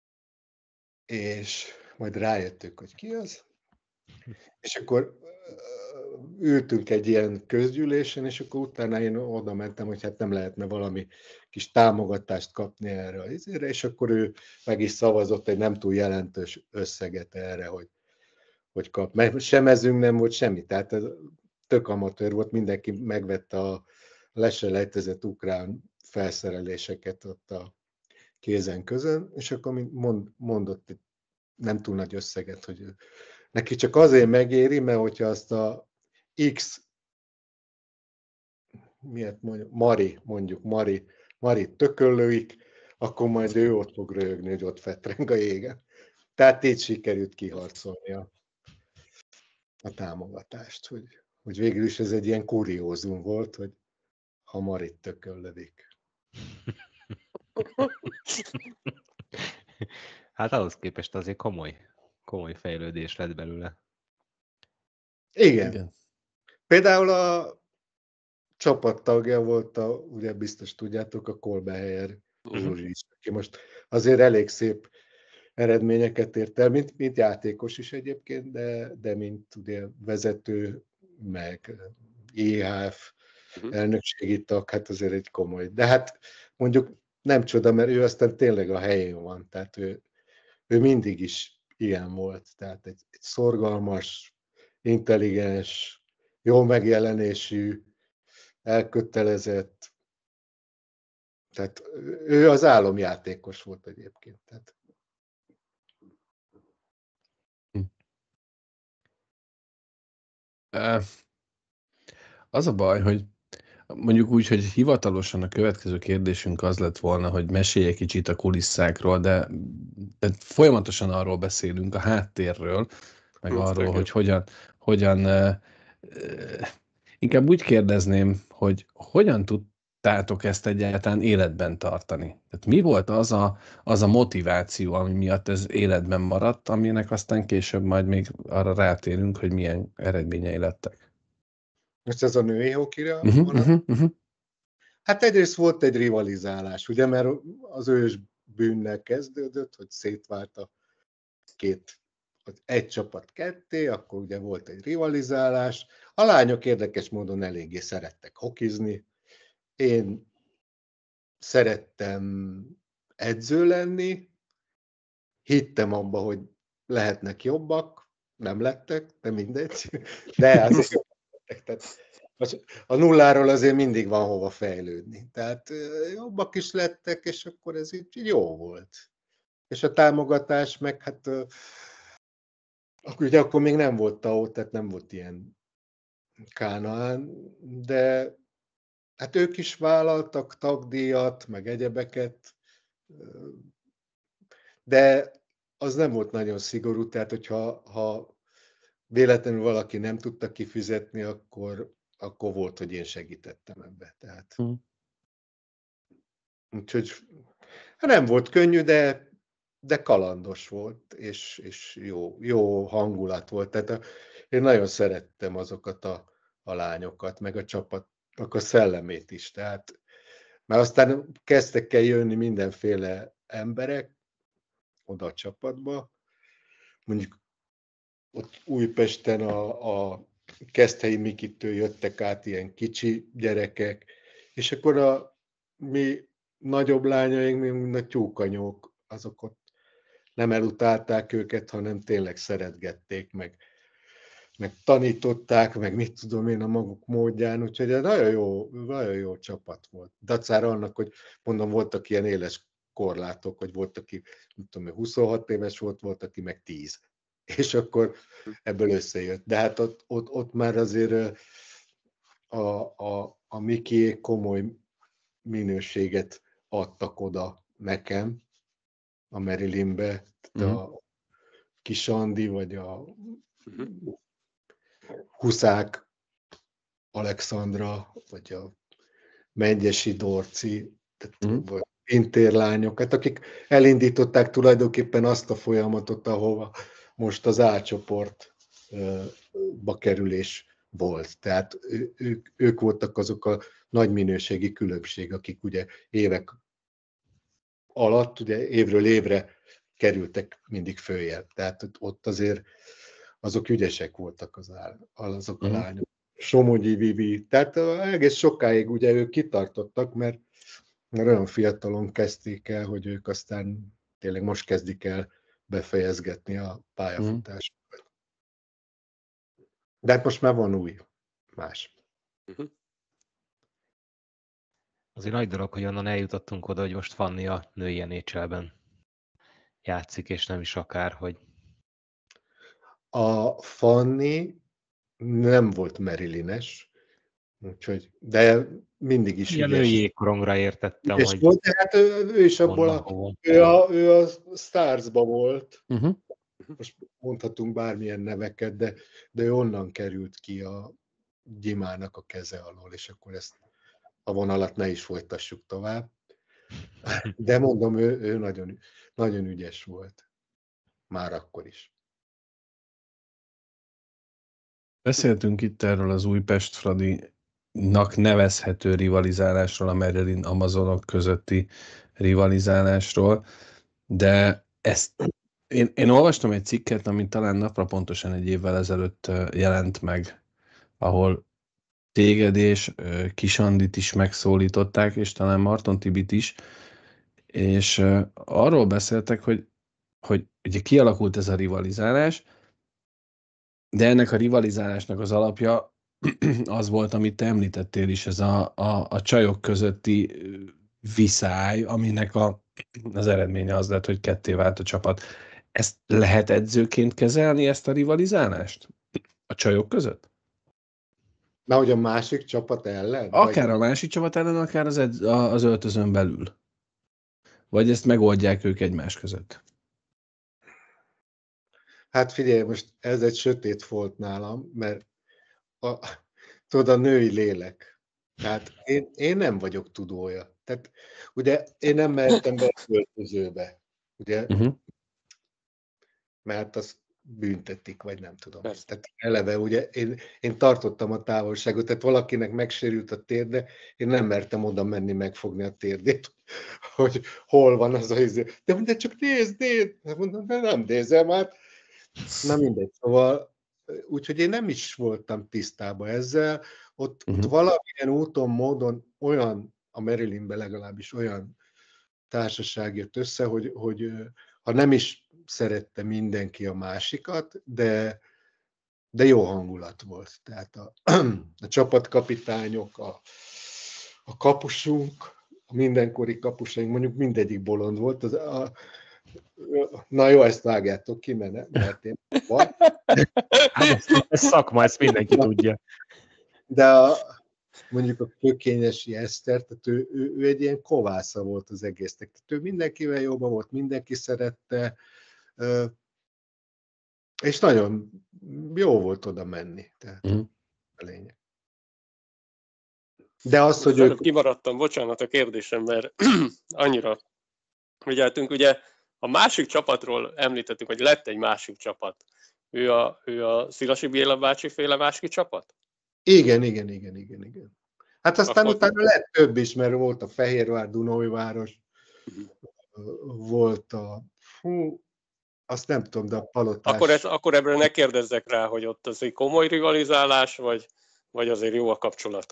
és majd rájöttük, hogy ki az, és akkor ültünk egy ilyen közgyűlésen, és akkor utána én oda mentem, hogy hát nem lehetne valami kis támogatást kapni erre az izére, és akkor ő meg is szavazott egy nem túl jelentős összeget erre, hogy, hogy kap. Mert sem mezünk nem volt semmi, tehát ez tök amatőr volt, mindenki megvette a leselejtezett ukrán felszereléseket ott a kézen közön, és akkor mond, mondott egy nem túl nagy összeget, hogy ő, neki csak azért megéri, mert hogyha azt a X, miért mondjuk, Mari, mondjuk Mari, Mari tököllőik, akkor majd ő ott fog röhögni, hogy ott fetreng a jégen. Tehát így sikerült kiharcolni a, a támogatást, hogy, hogy végül is ez egy ilyen kuriózum volt, hogy ha Marit tököllövik. Hát ahhoz képest azért komoly, komoly fejlődés lett belőle. Igen. Igen. Például a csapattagja volt, a, ugye biztos tudjátok, a Kolbehelyer Zsuzsi is, aki most azért elég szép eredményeket ért el, mint, mint játékos is egyébként, de, de mint ugye vezető, meg i há ef Uh-huh. elnökségi tag, hát azért egy komoly. De hát mondjuk nem csoda, mert ő aztán tényleg a helyén van, tehát ő, ő mindig is ilyen volt, tehát egy, egy szorgalmas, intelligens, jó megjelenésű, elkötelezett, tehát ő az álomjátékos volt egyébként. Tehát. Az a baj, hogy mondjuk úgy, hogy hivatalosan a következő kérdésünk az lett volna, hogy mesélj egy kicsit a kulisszákról, de, de folyamatosan arról beszélünk, a háttérről, meg Hm, arról, igen. hogy hogyan, hogyan uh, uh, inkább úgy kérdezném, hogy hogyan tudtátok ezt egyáltalán életben tartani? Tehát mi volt az a, az a motiváció, ami miatt ez életben maradt, aminek aztán később majd még arra rátérünk, hogy milyen eredményei lettek? Most ez a női hokira Uh-huh, vonat? uh-huh, uh-huh. Hát egyrészt volt egy rivalizálás, ugye, mert az ős bűnnel kezdődött, hogy szétvált a két, egy csapat ketté, akkor ugye volt egy rivalizálás. A lányok érdekes módon eléggé szerettek hokizni. Én szerettem edző lenni, hittem abba, hogy lehetnek jobbak, nem lettek, de mindegy, de azért jobbak lettek. Tehát a nulláról azért mindig van hova fejlődni. Tehát jobbak is lettek, és akkor ez így jó volt. És a támogatás meg hát ugye akkor még nem volt té á o, tehát nem volt ilyen Kánaán, de hát ők is vállaltak tagdíjat, meg egyebeket, de az nem volt nagyon szigorú, tehát hogyha ha véletlenül valaki nem tudta kifizetni, akkor, akkor volt, hogy én segítettem ebbe. Tehát. Hmm. Úgyhogy hát nem volt könnyű, de, de kalandos volt, és, és jó, jó hangulat volt. Tehát a, én nagyon szerettem azokat a, a lányokat, meg a csapatnak a szellemét is. Tehát, mert aztán kezdtek el jönni mindenféle emberek oda a csapatba. Mondjuk ott Újpesten a, a Keszthelyi Mikitől jöttek át ilyen kicsi gyerekek, és akkor a mi nagyobb lányaink, mint a tyúkanyók, azok ott nem elutálták őket, hanem tényleg szeretgették, meg, meg tanították, meg mit tudom én a maguk módján, úgyhogy ez nagyon jó, nagyon jó csapat volt. Dacára annak, hogy mondom, voltak ilyen éles korlátok, hogy volt, aki nem tudom, huszonhat éves volt, volt, aki meg tíz. És akkor ebből összejött. De hát ott, ott, ott már azért a, a, a Mikiék komoly minőséget adtak oda nekem, a Marylandbe, mm. a Kis Andi, vagy a Huszák Alexandra, vagy a Mengyesi Dorci, tehát mm. vagy intérlányok, hát akik elindították tulajdonképpen azt a folyamatot, ahova most az A csoportba kerülés volt. Tehát ők, ők voltak azok a nagy minőségi különbség, akik ugye évek alatt, ugye évről évre kerültek mindig följebb. Tehát ott azért azok ügyesek voltak az áll, azok a lányok. Somogyi Vivi, tehát egész sokáig ugye ők kitartottak, mert, mert olyan fiatalon kezdték el, hogy ők aztán tényleg most kezdik el befejezgetni a pályafutásokat. De hát most már van új, más. Azért nagy dolog, hogy onnan eljutottunk oda, hogy most Fanni a női en há el-ben játszik, és nem is akár, hogy... A Fanni nem volt Maryland-es, úgyhogy, de mindig is ilyen ügyes. női jégkorongra értettem, ügyes hogy... volt, de hát ő, ő is abból a, ő a, ő a Starsba volt. Uh-huh. Most mondhatunk bármilyen neveket, de, de ő onnan került ki a Gyimának a keze alól, és akkor ezt a vonalat ne is folytassuk tovább. De mondom, ő, ő nagyon, nagyon ügyes volt. Már akkor is. Beszéltünk itt erről az Újpest-Fradinak nevezhető rivalizálásról, a Maryland Amazonok közötti rivalizálásról, de ezt Én, én olvastam egy cikket, ami talán napra pontosan egy évvel ezelőtt jelent meg, ahol téged és Kisandit is megszólították, és talán Marton Tibit is, és arról beszéltek, hogy, hogy ugye kialakult ez a rivalizálás, de ennek a rivalizálásnak az alapja az volt, amit te említettél is, ez a, a, a csajok közötti viszály, aminek a, az eredménye az lett, hogy ketté vált a csapat. Ezt lehet edzőként kezelni, ezt a rivalizálást a csajok között? Na, hogy a másik csapat ellen? Akár vagy... a másik csapat ellen, akár az, edz, az öltözön belül. Vagy ezt megoldják ők egymás között? Hát figyelj, most ez egy sötét folt nálam, mert a, tudod, a női lélek. Tehát én, én nem vagyok tudója. Tehát ugye én nem mehettem be a öltözőbe, ugye, Uh-huh. mert azt büntetik, vagy nem tudom. Persze. Tehát eleve ugye én, én tartottam a távolságot, tehát valakinek megsérült a térde, én nem mertem oda menni megfogni a térdét, hogy hol van az a izé. De mondja, csak nézd, nézd! Mondom, de nem nézem át. Na mindegy, szóval, úgyhogy én nem is voltam tisztában ezzel, ott, Uh-huh. ott valamilyen úton, módon olyan, a Marylandben legalábbis olyan társaság jött össze, hogy, hogy ha nem is szerette mindenki a másikat, de, de jó hangulat volt. Tehát a, a csapatkapitányok, a, a kapusunk, a mindenkori kapusaink, mondjuk mindegyik bolond volt. Az, a, na jó, ezt vágjátok ki, mert, mert én van. Hát ez szakma, ezt mindenki tudja. De a, mondjuk a Kökényesi Eszter, tehát ő, ő, ő egy ilyen kovásza volt az egésznek. Tehát ő mindenkivel jobban volt, mindenki szerette, és nagyon jó volt oda menni. Tehát Uh-huh. a lényeg. De az, hogy Előbb ők... kimaradtam, bocsánat a kérdésem, mert annyira figyeltünk, ugye a másik csapatról említettük, hogy lett egy másik csapat. Ő a, ő a Szilasi Béla bácsi féle másik csapat? Igen, igen, igen, igen, igen. Hát aztán Akkor... utána lett több is, mert volt a Fehérvár, Dunaújváros, volt a... Hú, azt nem tudom, de a Palotás... Akkor, ez, akkor ebben ne kérdezzek rá, hogy ott az egy komoly rivalizálás, vagy, vagy azért jó a kapcsolat?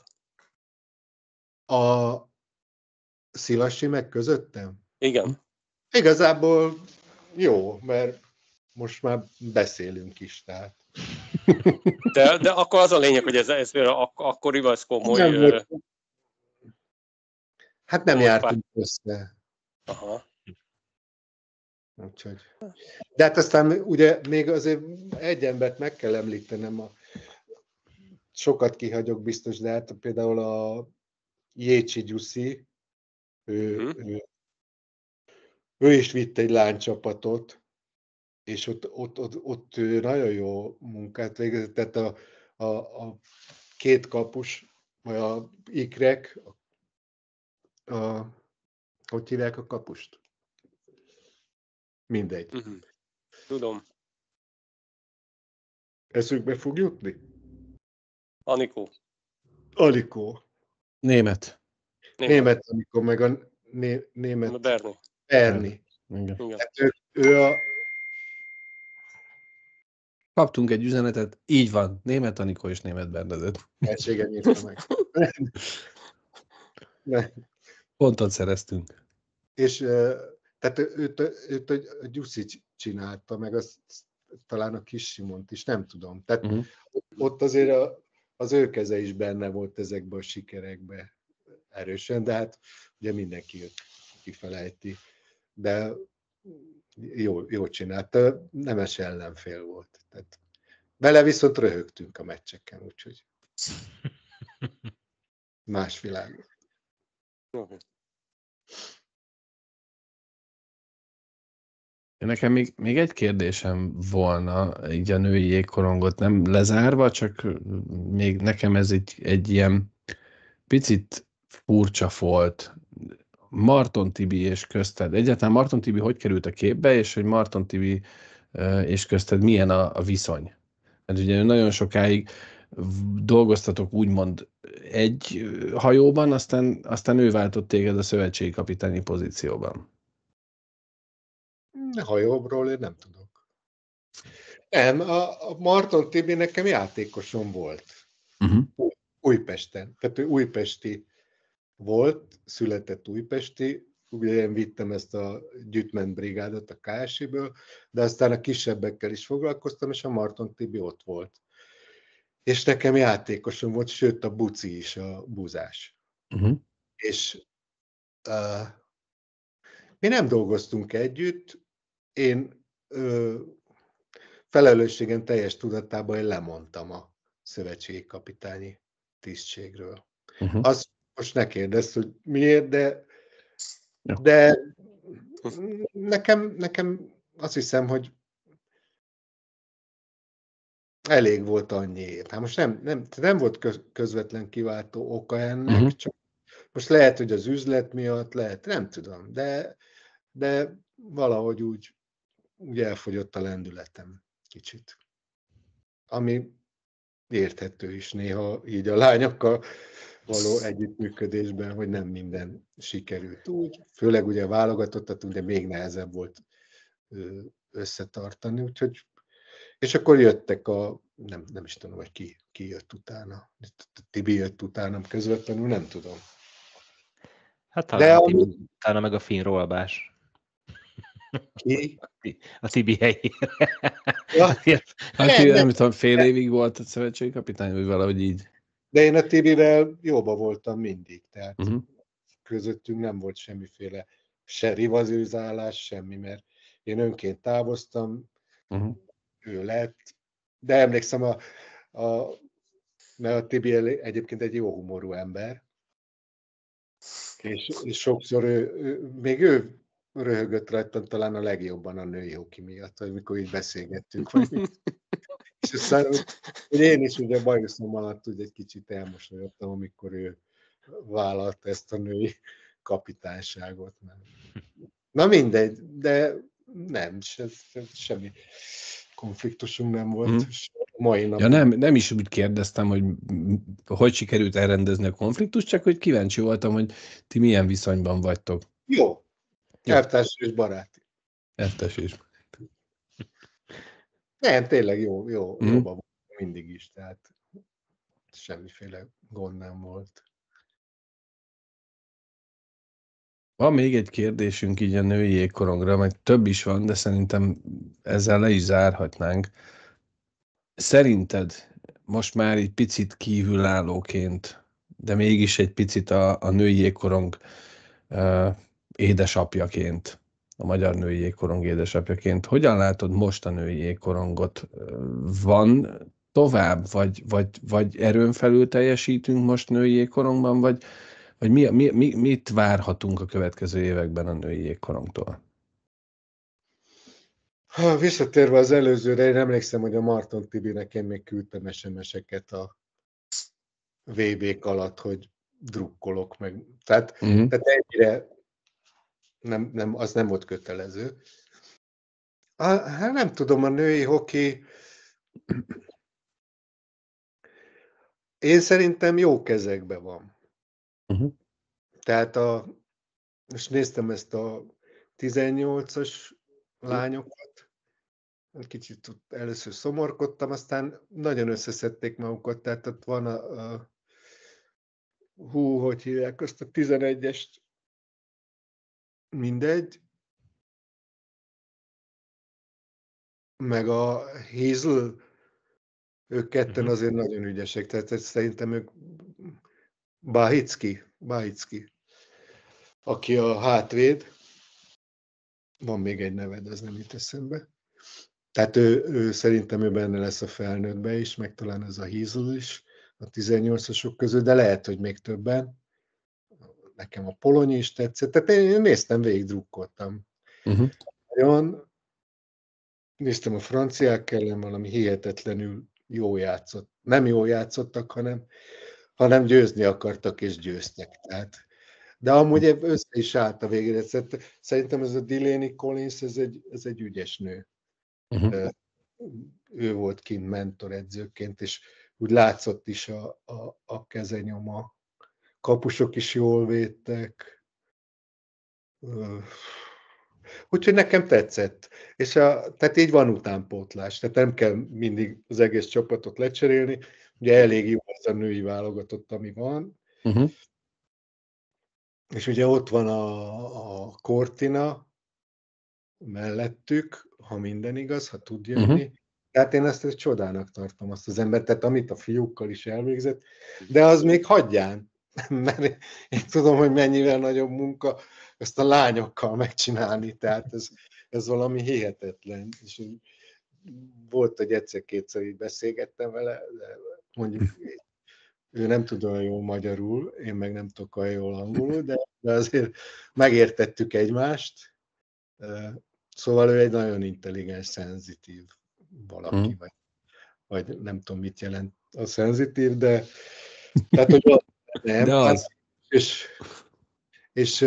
A Szilasi meg közöttem? Igen. Igazából jó, mert most már beszélünk is, tehát. De, de akkor az a lényeg, hogy ez, ez ak- akkoriban ez komoly... Nem ö... volt. Hát nem komoly jártunk pár... össze. Aha. Úgyhogy. De hát aztán ugye még azért egy embert meg kell említenem, a... sokat kihagyok biztos, de hát például a Jécsi Gyuszi, ő, Hmm. ő, ő is vitt egy lánycsapatot, és ott, ott, ott, ott nagyon jó munkát végezett, tehát a, a, a két kapus, vagy a ikrek, a, a, hogy hívják a kapust? Mindegy. Uh-huh. Tudom. Eszükbe fog jutni? Anikó. Alikó. Német. Német. Német Anikó, meg a né, német Berni. Berni. Igen. Igen. Hát ő, ő a... Kaptunk egy üzenetet, így van, Német Anikó és Német Bernadett. Elségen írta meg. Ne. Pontot szereztünk. És tehát őt, őt a Gyuszi csinálta, meg azt, talán a Kis Simont is, nem tudom. Tehát Uh-huh. ott azért a, az ő keze is benne volt ezekben a sikerekben erősen, de hát ugye mindenki őt kifelejti. De jó, jó csinálta, nemes ellenfél volt. Tehát vele viszont röhögtünk a meccseken, úgyhogy más világ. Okay. Nekem még, még egy kérdésem volna, így a női jégkorongot nem lezárva, csak még nekem ez egy, egy ilyen picit furcsa volt. Marton Tibi és közted. Egyáltalán Marton Tibi hogy került a képbe, és hogy Marton Tibi és közted milyen a, a viszony? Mert ugye nagyon sokáig dolgoztatok úgymond egy hajóban, aztán, aztán ő váltott téged a szövetségi kapitányi pozícióban. Hajóbról én nem tudok. Nem, a, a Marton Tibi nekem játékosom volt. Uh-huh. Új, Újpesten. Tehát ő újpesti volt, született újpesti, ugye én vittem ezt a Gyütmen brigádot a ká es i-ből, de aztán a kisebbekkel is foglalkoztam, és a Marton Tibi ott volt. És nekem játékosom volt, sőt a Buci is, a buzás. Uh-huh. És uh, mi nem dolgoztunk együtt, én uh, felelősségem teljes tudatában én lemondtam a szövetségi kapitányi tisztségről. Uh-huh. Azt most ne kérdezz, hogy miért, de, ja. de nekem, nekem azt hiszem, hogy elég volt annyi. Hát most nem, nem, nem volt közvetlen kiváltó oka ennek, uh-huh. csak most lehet, hogy az üzlet miatt, lehet, nem tudom, de, de valahogy úgy, úgy elfogyott a lendületem kicsit. Ami érthető is néha így a lányokkal való együttműködésben, hogy nem minden sikerült úgy. Főleg ugye válogatottat, de még nehezebb volt összetartani, úgyhogy és akkor jöttek a, nem, nem is tudom, hogy ki, ki jött utána. Tibi jött utánam közvetlenül, nem tudom. Hát talán a Tibi, a... utána meg a finn rolbás. Ki? A Tibi helyére. Ja. Hát nem, nem tudom, fél évig volt a szövetségi kapitány, vagy valahogy így. De én a Tibivel jóba voltam mindig, tehát uh-huh. közöttünk nem volt semmiféle se rivalizálás, semmi, mert én önként távoztam, uh-huh. ő lett, de emlékszem, a, a, mert a Tibi egyébként egy jó humorú ember, és, és sokszor ő, ő, még ő röhögött rajtam talán a legjobban a női hoki miatt, hogy mikor így beszélgettünk. Vagy és aztán, hogy én is ugye bajuszom alatt úgy egy kicsit elmosolyodtam, amikor ő vállalta ezt a női kapitányságot. Na mindegy, de nem, se, semmi konfliktusunk nem volt. Hmm. Mai napon. Ja, nem, nem is úgy kérdeztem, hogy hogy sikerült elrendezni a konfliktust, csak hogy kíváncsi voltam, hogy ti milyen viszonyban vagytok. Jó. Elvtárs és baráti. Elvtárs és baráti. Nem, tényleg jó, jó, mm. jóban mindig is, tehát semmiféle gond nem volt. Van még egy kérdésünk így a női jégkorongra, meg több is van, de szerintem ezzel le is zárhatnánk. Szerinted most már egy picit kívülállóként, de mégis egy picit a, a női jégkorong uh, édesapjaként, a magyar női jégkorong édesapjaként, hogyan látod most a női jégkorongot? Van tovább, vagy, vagy, vagy erőn felül teljesítünk most női jégkorongban, vagy, vagy mi, mi, mi, mit várhatunk a következő években a női jégkorongtól? Ha visszatérve az előzőre, én emlékszem, hogy a Marton Tibinek én még küldtem es em es-eket a vé bék alatt, hogy drukkolok meg. Tehát, uh-huh. tehát ennyire nem, nem, az nem volt kötelező. Hát nem tudom, a női hoki én szerintem jó kezekben van. Uh-huh. Tehát a, most néztem ezt a tizennyolcas lányokat, kicsit először szomorkodtam, aztán nagyon összeszedték magukat, tehát ott van a, a hú, hogy hívják azt a tizenegyest, mindegy, meg a Hazel, ők ketten uh-huh. azért nagyon ügyesek, tehát szerintem ők Bahicki, Bahicki, aki a hátvéd, van még egy neved, ez nem jut eszembe. Tehát ő, ő szerintem ő benne lesz a felnőttbe is, meg talán ez a Hazel is, a tizennyolcasok közül, de lehet, hogy még többen. Nekem a Polonyi is tetszett, tehát én néztem, végig drukkoltam. Uh-huh. Nagyon néztem a franciák ellen, valami hihetetlenül jó játszott. Nem jó játszottak, hanem, hanem győzni akartak, és győztek. Tehát, de amúgy össze is állt a végére. Szerintem ez a Delaney Collins, ez egy, ez egy ügyes nő. Uh-huh. Ő volt kint mentoredzőként, és úgy látszott is a, a, a kezenyoma. Kapusok is jól védtek. úgyhogy nekem tetszett. És a, tehát így van utánpótlás, tehát nem kell mindig az egész csapatot lecserélni. Ugye elég jó az a női válogatott, ami van. Uh-huh. És ugye ott van a, a Cortina mellettük, ha minden igaz, ha tud jönni. Uh-huh. Tehát én ezt egy csodának tartom, azt az embert, tehát amit a fiúkkal is elvégzett, de az még hagyján, mert én tudom, hogy mennyivel nagyobb munka ezt a lányokkal megcsinálni, tehát ez, ez valami hihetetlen. És volt, hogy egyszer-kétszer így beszélgettem vele, de mondjuk ő nem tud olyan jól magyarul, én meg nem tudok olyan jól angolul, de, de azért megértettük egymást. Szóval ő egy nagyon intelligens, szenzitív valaki, Mm. vagy, vagy nem tudom, mit jelent a szenzitív, de tehát, hogy az, nem, de az. hát, és, és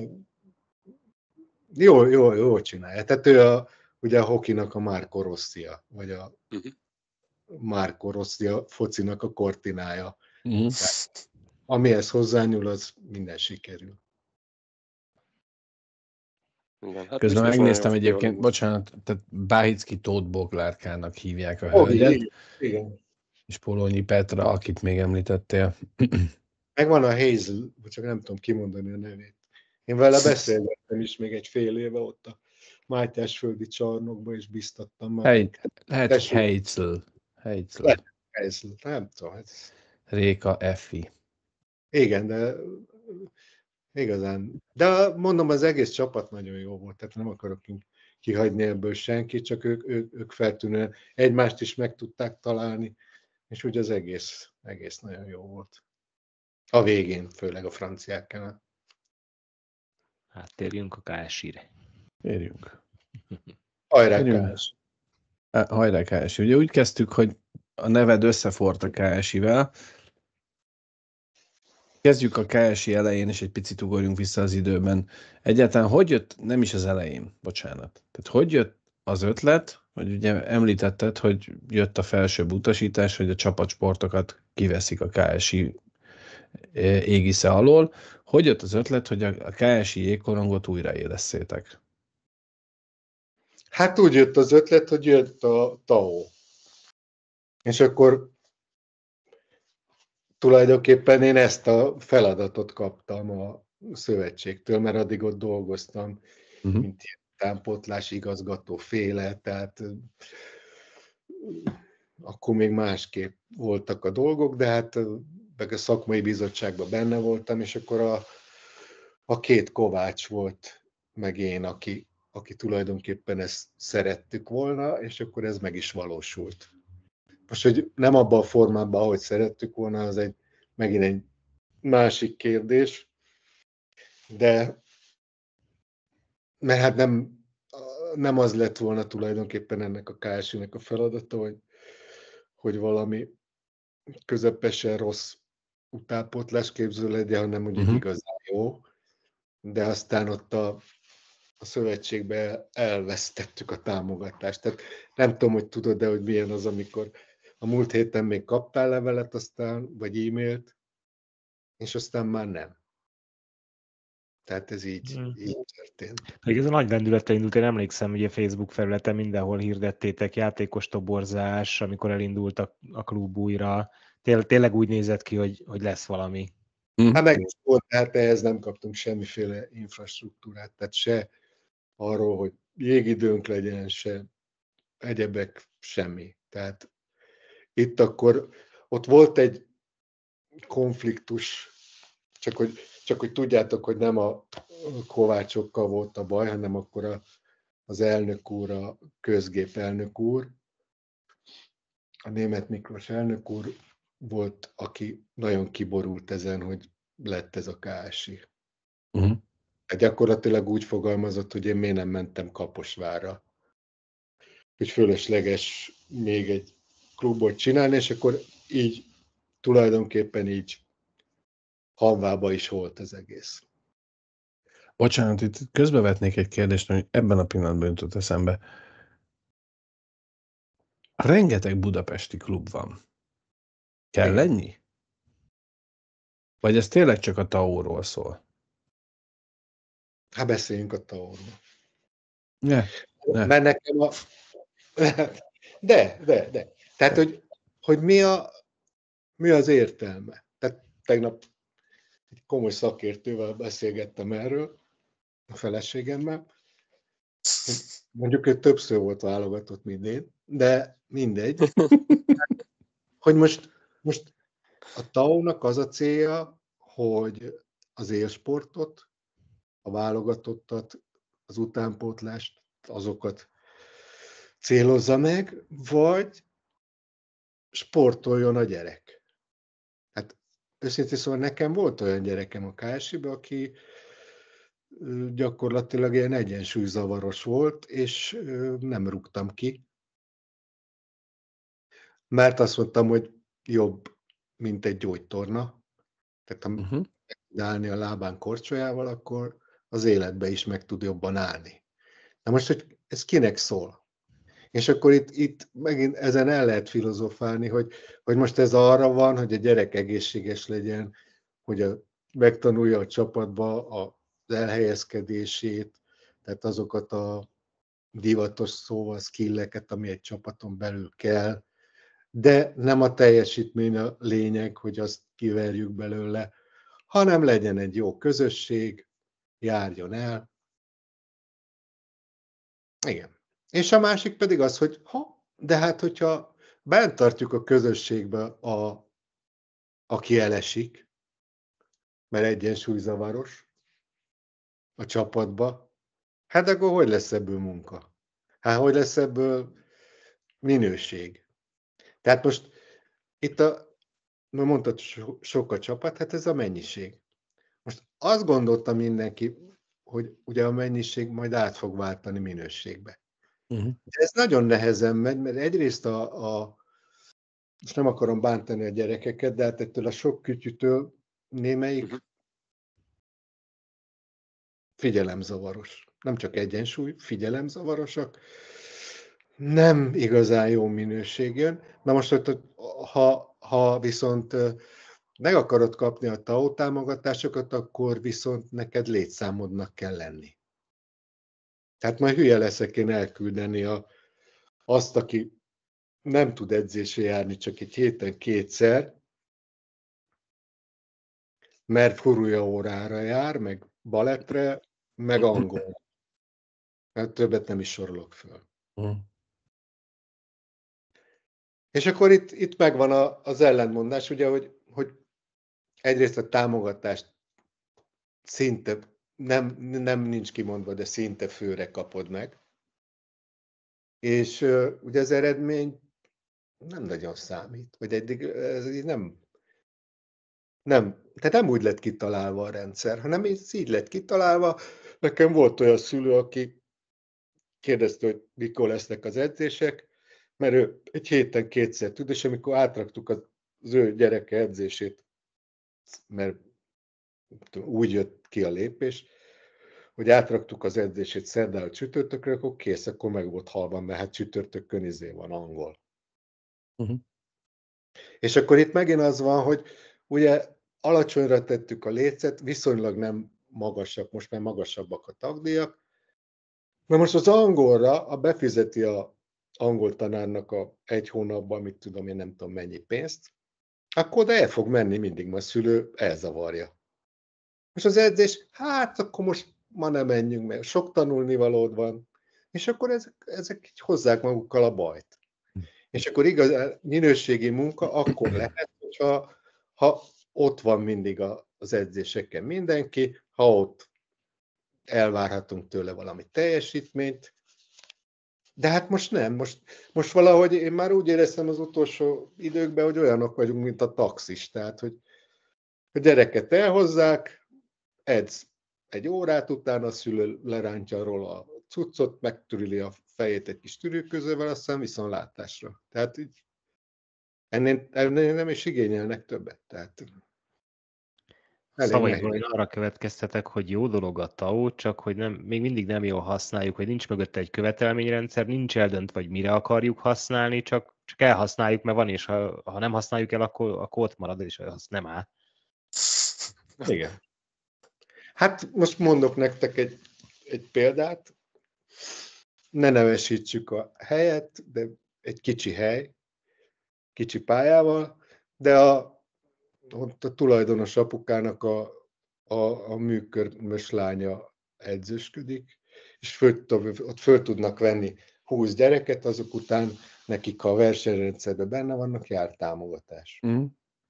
jó, jó, jó csinálja. Tehát ő a, ugye a hokinak a Marco Rossia, vagy a uh-huh. Marco Rossia focinak a Cortinája. Mm. Tehát, amihez hozzányúl, az minden sikerül. Igen, hát közben megnéztem egyébként, bocsánat, tehát Báhicki Tóth Boglárkának hívják a oh, hölgyet, igen, igen. és Polonyi Petra, akit még említettél. Megvan a Hazel, csak nem tudom kimondani a nevét. Én vele beszélgettem is még egy fél éve ott a Mátyásföldi csarnokban, és biztattam már. Hey, lehet, hogy Heitzel. Heitzel. Lehet, Heitzel, nem tudom. Réka Effi. Igen, de igazán. De mondom, az egész csapat nagyon jó volt, tehát nem akarok kihagyni ebből senkit, csak ők, ők, ők feltűnően egymást is meg tudták találni, és úgy az egész, egész nagyon jó volt. A végén, főleg a franciáknál. Hát térjünk a ká es i-re. Térjünk. Hajrá ká es i. Hajrá ká es i. Ugye úgy kezdtük, hogy a neved összefort a ká es i-vel. Kezdjük a ká es i elején, és egy picit ugorjunk vissza az időben. Egyáltalán hogy jött, nem is az elején, bocsánat. Tehát hogy jött az ötlet, hogy ugye említetted, hogy jött a felsőbb utasítás, hogy a csapatsportokat kiveszik a ká es i égisze alól. Hogy jött az ötlet, hogy a ká es i jégkorongot újraélesszétek? Hát úgy jött az ötlet, hogy jött a té á o. És akkor tulajdonképpen én ezt a feladatot kaptam a szövetségtől, mert addig ott dolgoztam, uh-huh. mint ilyen támpótlás igazgató féle, tehát akkor még másképp voltak a dolgok, de hát meg a szakmai bizottságban benne voltam, és akkor a, a két Kovács volt, meg én, aki, aki tulajdonképpen ezt szerettük volna, és akkor ez meg is valósult. Most, hogy nem abban a formában, ahogy szerettük volna, az egy megint egy másik kérdés, de mert hát nem, nem az lett volna tulajdonképpen ennek a ká es i-nek a feladata, hogy, hogy valami közepesen rossz utánpótlás képző legyen, hanem úgy uh-huh. igazán jó, de aztán ott a, a szövetségben elvesztettük a támogatást. Tehát nem tudom, hogy tudod, de hogy milyen az, amikor a múlt héten még kaptál levelet, aztán, vagy e-mailt, és aztán már nem. Tehát ez így, hmm. így történt. Ez a nagy lendülettel indult, én emlékszem, hogy a Facebook felületen mindenhol hirdettétek, játékos toborzás, amikor elindult a, a klub újra. Té- tényleg úgy nézett ki, hogy, hogy lesz valami. Hát meg is volt, hát ehhez nem kaptunk semmiféle infrastruktúrát, tehát se arról, hogy jégidőnk legyen, se egyebek, semmi. Tehát itt akkor, ott volt egy konfliktus, csak hogy, csak hogy tudjátok, hogy nem a Kovácsokkal volt a baj, hanem akkor a, az elnök úr, a közgép elnök úr, a Németh Miklós elnök úr volt, aki nagyon kiborult ezen, hogy lett ez a ká es i. Uh-huh. Gyakorlatilag úgy fogalmazott, hogy én miért nem mentem Kaposvárra. Hogy fölösleges még egy klubot csinálni, és akkor így tulajdonképpen így halvába is volt az egész. Bocsánat, itt közbevetnék egy kérdést, hogy ebben a pillanatban jutott eszembe. Rengeteg budapesti klub van. Kell Igen. ennyi? Vagy ez tényleg csak a té á o-ról szól? Hát beszéljünk a té á o-ról. Ne, ne. Mert nekem a... De, de, de. Tehát, hogy, hogy mi, a, mi az értelme? Tehát tegnap egy komoly szakértővel beszélgettem erről, a feleségemmel. Mondjuk ő többször volt válogatott, mint én, de mindegy. Hogy most, most a TAO-nak az a célja, hogy az élsportot, a válogatottat, az utánpótlást, azokat célozza meg, vagy sportoljon a gyerek. Hát őszintén szóval nekem volt olyan gyerekem a ká es i-ben, aki gyakorlatilag ilyen egyensúlyzavaros volt, és nem rúgtam ki. Mert azt mondtam, hogy jobb, mint egy gyógytorna. Tehát ha uh-huh. meg tud állni a lábán korcsolyával, akkor az életbe is meg tud jobban állni. Na most, hogy ez kinek szól? És akkor itt, itt megint ezen el lehet filozofálni, hogy, hogy most ez arra van, hogy a gyerek egészséges legyen, hogy a, megtanulja a csapatba az elhelyezkedését, tehát azokat a divatos szóval skilleket, ami egy csapaton belül kell, de nem a teljesítmény a lényeg, hogy azt kiverjük belőle, hanem legyen egy jó közösség, járjon el. Igen. És a másik pedig az, hogy ha, de hát, hogyha bent tartjuk a közösségbe, a, aki elesik, mert egyensúlyzavaros a csapatba, hát akkor hogy lesz ebből munka? Hát hogy lesz ebből minőség? Tehát most itt a, mondtad, so, sok a csapat, hát ez a mennyiség. Most azt gondolta mindenki, hogy ugye a mennyiség majd át fog váltani minőségbe. Uh-huh. De ez nagyon nehezen megy, mert egyrészt a, a most nem akarom bántani a gyerekeket, de hát ettől a sok kütyütől némelyik uh-huh. figyelemzavaros. Nem csak egyensúly, figyelemzavarosak. Nem igazán jó minőség jön. Na most, ha, ha viszont meg akarod kapni a TAO támogatásokat, akkor viszont neked létszámodnak kell lenni. Tehát majd hülye leszek én elküldeni a, azt, aki nem tud edzésre járni csak egy héten kétszer, mert furulja órára jár, meg balettre, meg angol. Hát többet nem is sorolok föl. Mm. És akkor itt, itt megvan a, az ellentmondás, ugye, hogy, hogy egyrészt a támogatást szinte, nem, nem nincs kimondva, de szinte főre kapod meg. És uh, ugye az eredmény nem nagyon számít, vagy eddig ez nem, nem, tehát nem úgy lett kitalálva a rendszer, hanem ez így lett kitalálva. Nekem volt olyan szülő, aki kérdezte, hogy mikor lesznek az edzések, mert ő egy héten kétszer tud, és amikor átraktuk az ő gyereke edzését, mert úgy jött ki a lépés, hogy átraktuk az edzését szerdára csütörtökre, akkor kész, akkor meg volt halva, mert hát csütörtökön izé van angol. Uh-huh. És akkor itt megint az van, hogy ugye alacsonyra tettük a lécet, viszonylag nem magasak, most már magasabbak a tagdíjak. Na most az angolra, a befizeti a angol tanárnak a egy hónapban, mit tudom én, nem tudom mennyi pénzt, akkor oda el fog menni mindig, mert a szülő elzavarja. Most az edzés, hát akkor most ma nem menjünk, mert sok tanulnivalód van, és akkor ezek, ezek így hozzák magukkal a bajt. És akkor igaz, minőségi munka akkor lehet, hogyha ha ott van mindig a, az edzéseken mindenki, ha ott elvárhatunk tőle valami teljesítményt, de hát most nem, most, most valahogy én már úgy éreztem az utolsó időkben, hogy olyanok vagyunk, mint a taxis, tehát, hogy a gyereket elhozzák, edz egy órát, utána a szülő lerántja róla a cuccot, megtürüli a fejét egy kis tűrőközővel, aztán viszontlátásra. Tehát így ennél, ennél nem is igényelnek többet. Tehát Szavaimból én arra következtetek, hogy jó dolog a TAO, csak hogy nem, még mindig nem jól használjuk, hogy nincs mögötte egy követelményrendszer, nincs eldöntve, vagy mire akarjuk használni, csak, csak elhasználjuk, mert van, és ha, ha nem használjuk el, akkor, akkor ott marad, és az nem áll. Igen. Hát most mondok nektek egy, egy példát. ne nevesítsük a helyet, de egy kicsi hely, kicsi pályával, de a, ott a tulajdonos apukának a, a, a műkörmös lánya edzősködik, és föl, ott föl tudnak venni húsz gyereket, azok után nekik, ha a versenyrendszerben benne vannak, jár támogatás. Mm.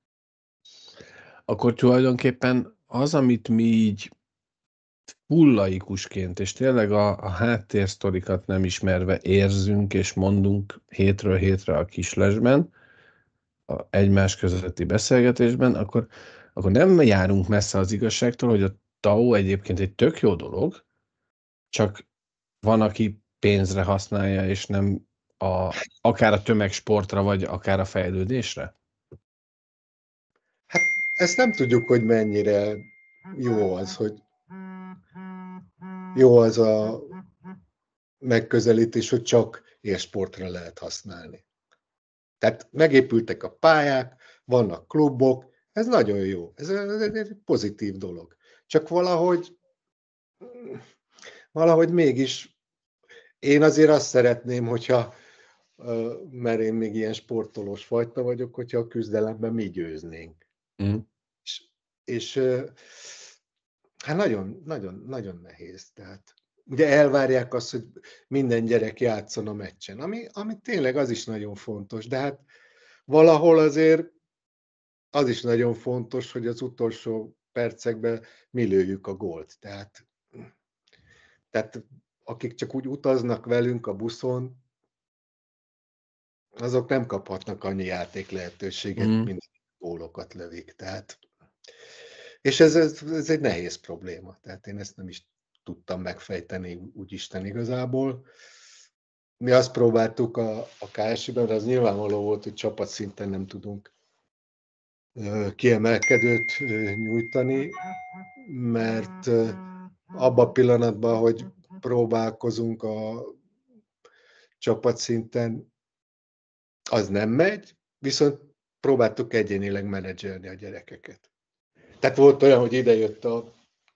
Akkor tulajdonképpen az, amit mi így fullaikusként, és tényleg a, a háttérsztorikat nem ismerve érzünk és mondunk hétről hétre a kislesben, a egymás közötti beszélgetésben, akkor, akkor nem járunk messze az igazságtól, hogy a TAO egyébként egy tök jó dolog, csak van, aki pénzre használja, és nem a, akár a tömegsportra, vagy akár a fejlődésre? Hát ezt nem tudjuk, hogy mennyire jó az, hogy jó az a megközelítés, hogy csak élsportra lehet használni. Tehát megépültek a pályák, vannak klubok, ez nagyon jó, ez egy pozitív dolog. Csak valahogy, valahogy mégis én azért azt szeretném, hogyha, mert én még ilyen sportolós fajta vagyok, hogyha a küzdelemben mi győznénk. Mm. És, és hát nagyon, nagyon, nagyon nehéz. Tehát ugye elvárják azt, hogy minden gyerek játszon a meccsen, ami, ami tényleg az is nagyon fontos, de hát valahol azért az is nagyon fontos, hogy az utolsó percekben mi lőjük a gólt. Tehát, tehát akik csak úgy utaznak velünk a buszon, azok nem kaphatnak annyi játék lehetőséget, mm. mint gólokat lövik. Tehát, és ez, ez, ez egy nehéz probléma. Tehát én ezt nem is tudtam megfejteni úgy Isten igazából. Mi azt próbáltuk a, a ká es i-ben, de az nyilvánvaló volt, hogy csapatszinten nem tudunk kiemelkedőt nyújtani, mert abban a pillanatban, hogy próbálkozunk a csapatszinten, az nem megy, viszont próbáltuk egyénileg menedzselni a gyerekeket. Tehát volt olyan, hogy idejött a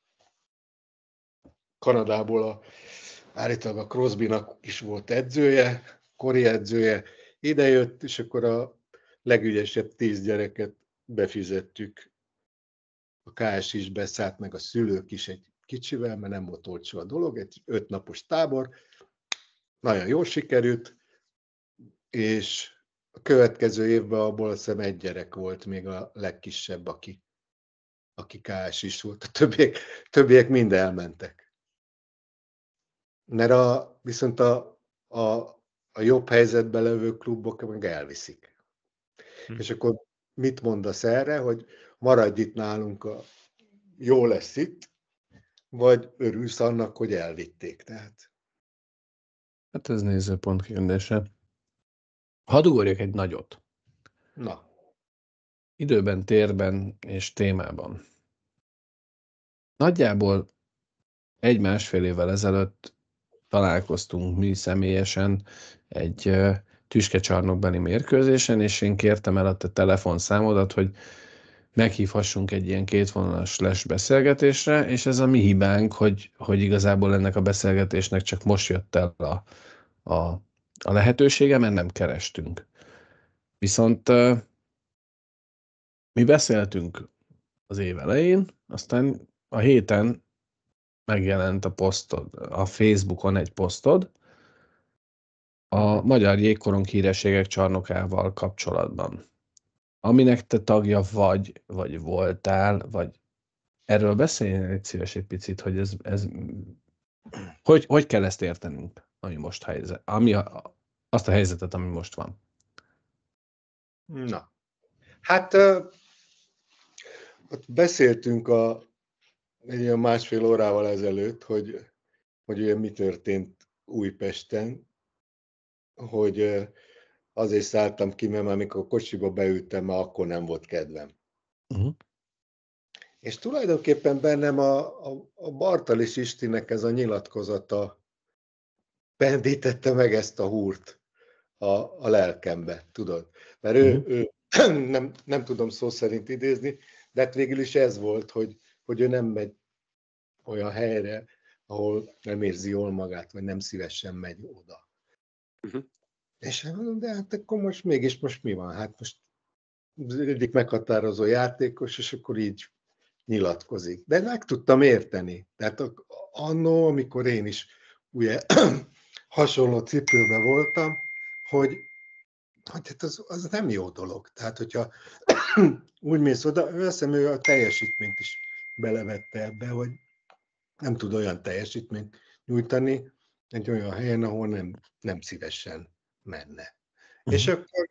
Kanadából a, állítólag a Crosbynak is volt edzője, kori edzője, idejött, és akkor a legügyesebb tíz gyereket befizettük. A ká es i is beszállt, meg a szülők is egy kicsivel, mert nem volt olcsó a dolog, egy ötnapos tábor, nagyon jól sikerült, és a következő évben abból azt hiszem egy gyerek volt még a legkisebb, aki, aki ká es is volt. A többiek, többiek mind elmentek. Mert a, viszont a, a, a jobb helyzetben levő klubok meg elviszik. Hm. És akkor mit mondasz erre, hogy maradj itt nálunk, a, jó lesz itt, vagy örülsz annak, hogy elvitték. Tehát. Hát ez nézőpont kérdése. Hadd ugorjak egy nagyot. Na. Időben, térben és témában. Nagyjából egy-másfél évvel ezelőtt találkoztunk mi személyesen egy tüskecsarnokbeli mérkőzésen, és én kértem el a te telefonszámodat, hogy meghívhassunk egy ilyen kétvonalas les beszélgetésre, és ez a mi hibánk, hogy, hogy igazából ennek a beszélgetésnek csak most jött el a, a, a lehetősége, mert nem kerestünk. Viszont mi beszéltünk az év elején, aztán a héten megjelent a posztod, a Facebookon egy posztod a Magyar Jégkorong Hírességek Csarnokával kapcsolatban. Aminek te tagja vagy, vagy voltál, vagy erről beszéljen egy szíves egy picit, hogy ez, ez hogy, hogy kell ezt értenünk, ami most helyzet, ami a, azt a helyzetet, ami most van. Na, hát uh, beszéltünk a, egy olyan másfél órával ezelőtt, hogy, hogy ugye mi történt Újpesten, hogy uh, azért szálltam ki, mert amikor a kocsiba beültem, már akkor nem volt kedvem. Uh-huh. És tulajdonképpen bennem a, a, a Bartalis Istinek ez a nyilatkozata pendítette meg ezt a húrt a, a lelkembe, tudod. Mert ő, uh-huh. ő nem, nem tudom szó szerint idézni, de hát végül is ez volt, hogy, hogy ő nem megy olyan helyre, ahol nem érzi jól magát, vagy nem szívesen megy oda. Uh-huh. És mondom, de hát akkor most mégis most mi van? Hát most egyik meghatározó játékos, és akkor így nyilatkozik. De meg tudtam érteni. Tehát annó, amikor én is ugye hasonló cipőben voltam, hogy, hogy hát az, az nem jó dolog. Tehát, hogyha úgy mész oda, azt hiszem, ő a teljesítményt is belevette ebbe, hogy nem tud olyan teljesítményt nyújtani egy olyan helyen, ahol nem, nem szívesen menne. Uh-huh. És akkor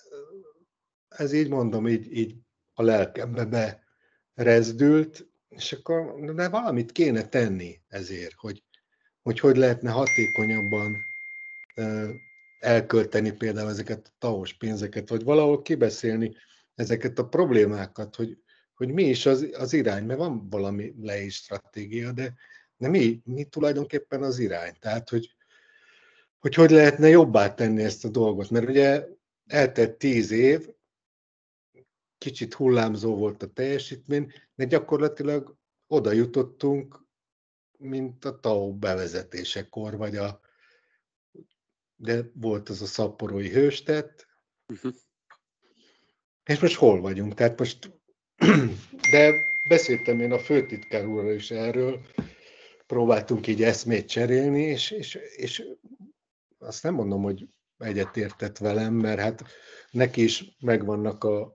ez így mondom, így, így a lelkembe berezdült, és akkor de valamit kéne tenni ezért, hogy hogy, hogy lehetne hatékonyabban elkölteni például ezeket a tavos pénzeket, vagy valahol kibeszélni ezeket a problémákat, hogy, hogy mi is az, az irány, mert van valami lei stratégia, de, de mi, mi tulajdonképpen az irány? Tehát, hogy, hogy hogy lehetne jobbá tenni ezt a dolgot, mert ugye eltelt tíz év, kicsit hullámzó volt a teljesítmény, de gyakorlatilag oda jutottunk, mint a TAO bevezetésekor, vagy a, de volt az a szapporói hőstett, uh-huh. És most hol vagyunk? Tehát most, de beszéltem én a főtitkár úrral is erről, próbáltunk így eszmét cserélni, és, és, és azt nem mondom, hogy egyetértett velem, mert hát neki is megvannak a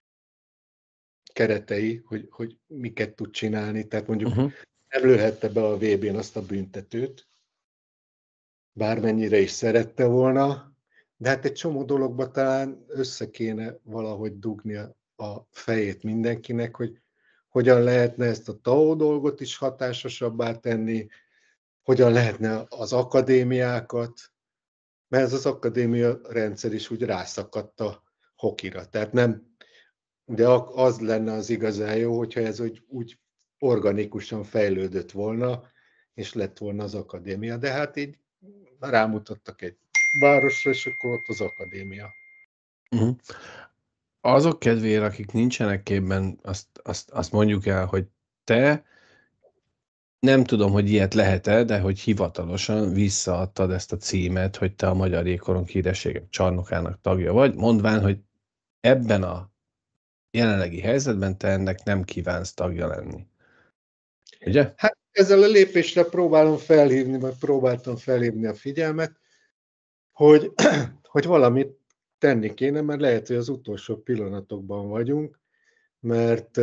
keretei, hogy, hogy miket tud csinálni, tehát mondjuk uh-huh. nem lőhette be a vé bén azt a büntetőt, bármennyire is szerette volna, de hát egy csomó dologba talán össze kéne valahogy dugni a fejét mindenkinek, hogy hogyan lehetne ezt a TAO dolgot is hatásosabbá tenni, hogyan lehetne az akadémiákat, mert ez az akadémia rendszer is úgy rászakadt a hokira. Tehát nem, de az lenne az igazán jó, hogyha ez úgy, úgy organikusan fejlődött volna, és lett volna az akadémia. De hát így rámutattak egy városra, és akkor ott az akadémia. Uh-huh. Azok kedvére, akik nincsenek képben, azt, azt, azt mondjuk el, hogy te, nem tudom, hogy ilyet lehet-e, de hogy hivatalosan visszaadtad ezt a címet, hogy te a Magyar Jégkorong Hírességek Csarnokának tagja vagy, mondván, hogy ebben a jelenlegi helyzetben te ennek nem kívánsz tagja lenni. Ugye? Hát ezzel a lépésre próbálom felhívni, vagy próbáltam felhívni a figyelmet, hogy, hogy valamit tenni kéne, mert lehet, hogy az utolsó pillanatokban vagyunk, mert,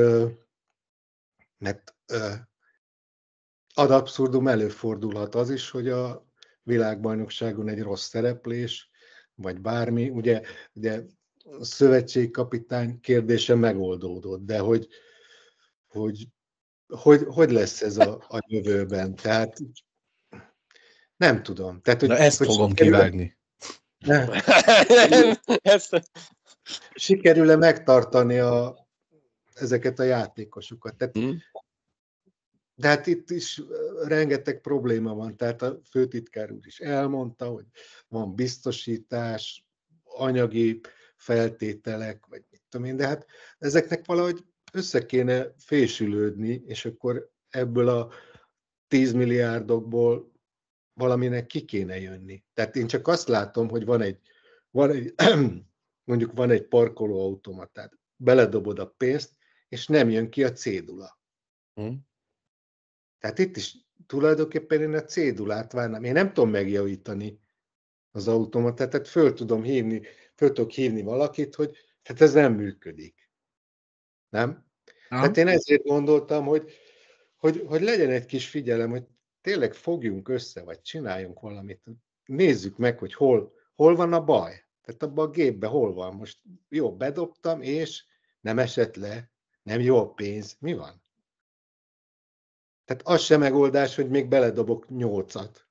mert ad abszurdum előfordulhat az is, hogy a világbajnokságon egy rossz szereplés, vagy bármi, ugye, ugye a szövetségkapitány kérdése megoldódott, de hogy, hogy, hogy, hogy lesz ez a, a jövőben? Tehát nem tudom. Tehát, hogy, Na ezt hogy fogom kivágni. Sikerül-e megtartani a, ezeket a játékosokat? Tehát, hmm. De hát itt is rengeteg probléma van, tehát a főtitkár úr is elmondta, hogy van biztosítás, anyagi feltételek, vagy mit tudom én, de hát ezeknek valahogy össze kéne fésülődni, és akkor ebből a tíz milliárdokból valaminek ki kéne jönni. Tehát én csak azt látom, hogy van egy, van egy mondjuk van egy parkolóautomatát, beledobod a pénzt, és nem jön ki a cédula. Hmm. Tehát itt is tulajdonképpen én a cédulát várnám. Én nem tudom megjavítani az automatát, tehát föl tudom hívni, föl tudok hívni valakit, hogy hát ez nem működik. Nem? Ja. Tehát én ezért gondoltam, hogy, hogy, hogy legyen egy kis figyelem, hogy tényleg fogjunk össze, vagy csináljunk valamit. Nézzük meg, hogy hol, hol van a baj. Tehát abban a gépben hol van. Most jó, bedobtam, és nem esett le, nem jó a pénz. Mi van? Tehát az sem megoldás, hogy még beledobok nyolcat.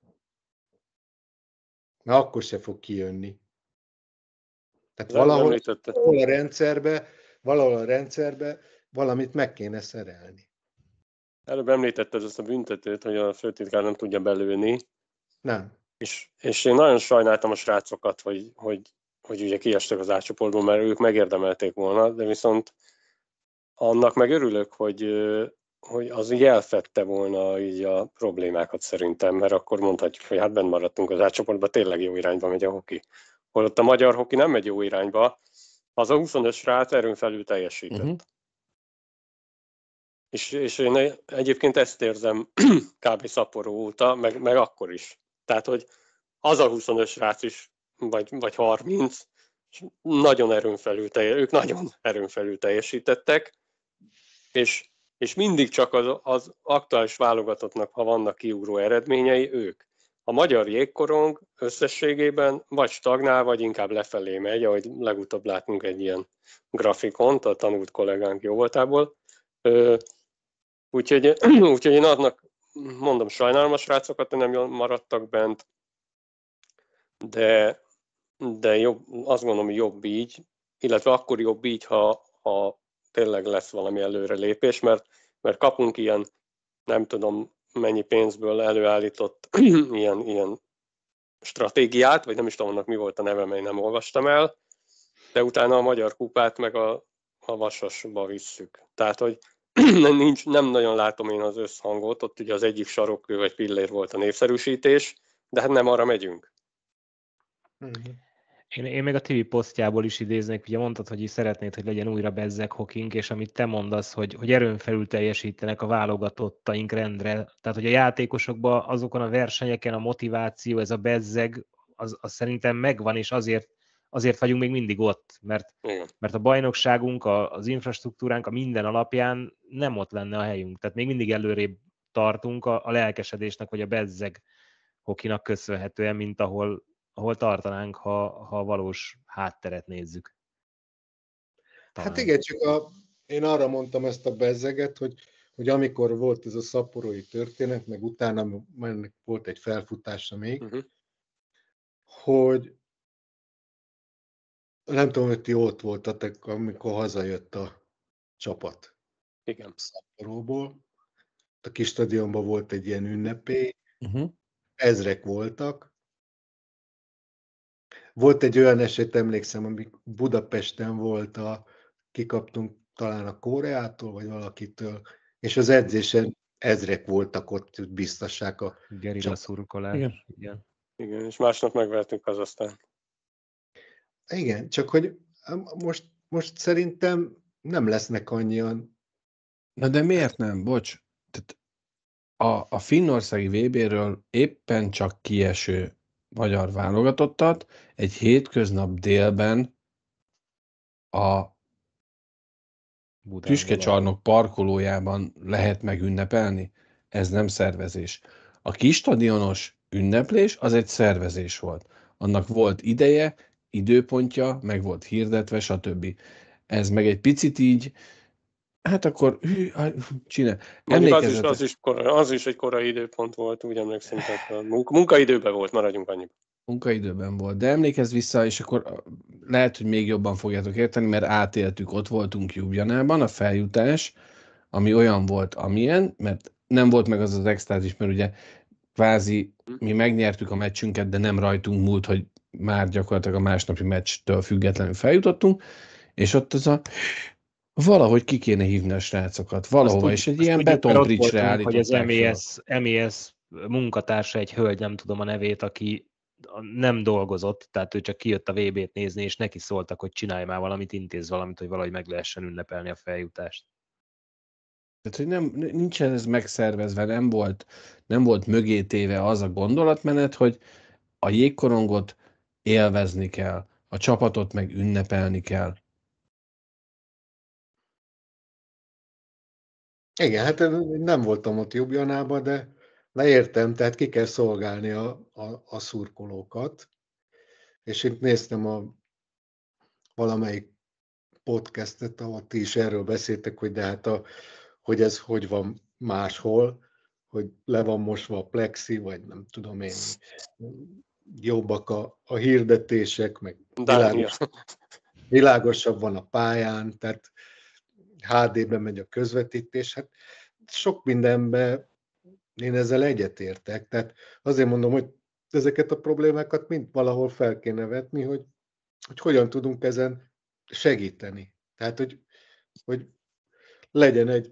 Na, akkor se fog kijönni. Tehát valahol, valahol a rendszerbe, valahol a rendszerbe valamit meg kéne szerelni. Előbb említetted ezt a büntetőt, hogy a főtitkár nem tudja belőni. Nem. És, és én nagyon sajnáltam a srácokat, hogy, hogy, hogy ugye kiestek az átcsoportból, mert ők megérdemelték volna, de viszont annak meg örülök, hogy hogy az így elfedte volna így a problémákat szerintem, mert akkor mondhatjuk, hogy hát benn maradtunk az átcsoportban, tényleg jó irányba megy a hoki. Holott a magyar hoki nem megy jó irányba, az a huszonöt srác erőn felül teljesített. Uh-huh. És, és én egyébként ezt érzem kb. Szaporó óta, meg, meg akkor is. Tehát, hogy az a huszonöt srác is, vagy, vagy harminc, és nagyon erőn felül teljes, ők nagyon erőn felül teljesítettek, és, és mindig csak az, az aktuális válogatottnak, ha vannak kiugró eredményei, ők. A magyar jégkorong összességében vagy stagnál, vagy inkább lefelé megy, ahogy legutóbb látunk egy ilyen grafikont a tanult kollégánk jó voltából. Úgyhogy, úgyhogy én adnak, mondom, sajnálom a srácokat, hogy nem maradtak bent, de, de jobb, azt gondolom, hogy jobb így, illetve akkor jobb így, ha, ha tényleg lesz valami előrelépés, mert, mert kapunk ilyen, nem tudom mennyi pénzből előállított ilyen, ilyen stratégiát, vagy nem is tudom, annak mi volt a neve, mert nem olvastam el, de utána a magyar kupát meg a, a vasasba visszük. Tehát, hogy nincs, nem nagyon látom én az összhangot, ott ugye az egyik sarokkő vagy pillér volt a népszerűsítés, de hát nem arra megyünk. Én, én még a té vé posztjából is idéznék, ugye mondtad, hogy is szeretnéd, hogy legyen újra bezzeg hokink, és amit te mondasz, hogy, hogy erőn felül teljesítenek a válogatottaink rendre, tehát hogy a játékosokban azokon a versenyeken a motiváció, ez a bezzeg, az, az szerintem megvan, és azért, azért vagyunk még mindig ott, mert, mert a bajnokságunk, a, az infrastruktúránk, a minden alapján nem ott lenne a helyünk, tehát még mindig előrébb tartunk a, a lelkesedésnek, vagy a bezzeg hokinak köszönhetően, mint ahol ahol tartanánk, ha, ha valós hátteret nézzük. Talán. Hát igen, csak a, én arra mondtam ezt a bezzeget, hogy, hogy amikor volt ez a szaporói történet, meg utána volt egy felfutása még, uh-huh. hogy nem tudom, hogy ti ott voltatok, amikor hazajött a csapat. Igen. Szaporóból. A kis stadionban volt egy ilyen ünnepély, uh-huh. ezrek voltak. Volt egy olyan eset, emlékszem, amik Budapesten volt, a, kikaptunk talán a Koreától, vagy valakitől, és az edzésen ezrek voltak ott, biztassák a gerilla szurkolás. Igen. Igen. Igen, és másnap megvertünk az aztán. Igen, csak hogy most, most szerintem nem lesznek annyian. Na de miért nem? Bocs. Tehát a, a finnországi vé béről éppen csak kieső magyar válogatottat egy hétköznap délben a Tüskecsarnok parkolójában lehet megünnepelni. Ez nem szervezés. A kis stadionos ünneplés az egy szervezés volt. Annak volt ideje, időpontja, meg volt hirdetve, stb. Ez meg egy picit így, hát akkor hű, csinál. Az is, az, is korai, az is egy korai időpont volt, úgy emlékszem, tehát a munka, munkaidőben volt, maradjunk annyiban. Munkaidőben volt, de emlékezz vissza, és akkor lehet, hogy még jobban fogjátok érteni, mert átéltük, ott voltunk Ljubljanában, a feljutás, ami olyan volt, amilyen, mert nem volt meg az az extázis, mert ugye kvázi mi megnyertük a meccsünket, de nem rajtunk múlt, hogy már gyakorlatilag a másnapi meccstől függetlenül feljutottunk, és ott az a valahogy ki kéne hívni a srácokat, valahova, és egy ilyen betonbricsre állították hogy az em é es, em é es munkatársa, egy hölgy, nem tudom a nevét, aki nem dolgozott, tehát ő csak kijött a vé bét nézni, és neki szóltak, hogy csinálj már valamit, intéz valamit, hogy valahogy meg lehessen ünnepelni a feljutást. Tehát, hogy nem, nincsen ez megszervezve, nem volt, nem volt mögé téve az a gondolatmenet, hogy a jégkorongot élvezni kell, a csapatot meg ünnepelni kell. Igen, hát nem voltam ott Ljubljanában, de leértem, tehát ki kell szolgálni a, a, a szurkolókat. És itt néztem a valamelyik podcastet, ahol ti is erről beszéltek, hogy de hát a, hogy ez hogy van máshol, hogy le van mosva a plexi, vagy nem tudom én, jobbak a, a hirdetések, meg világos, világosabb van a pályán, tehát há dében megy a közvetítés. Hát sok mindenben én ezzel egyetértek, tehát azért mondom, hogy ezeket a problémákat mind valahol fel kéne vetni, hogy, hogy hogyan tudunk ezen segíteni. Tehát, hogy, hogy legyen egy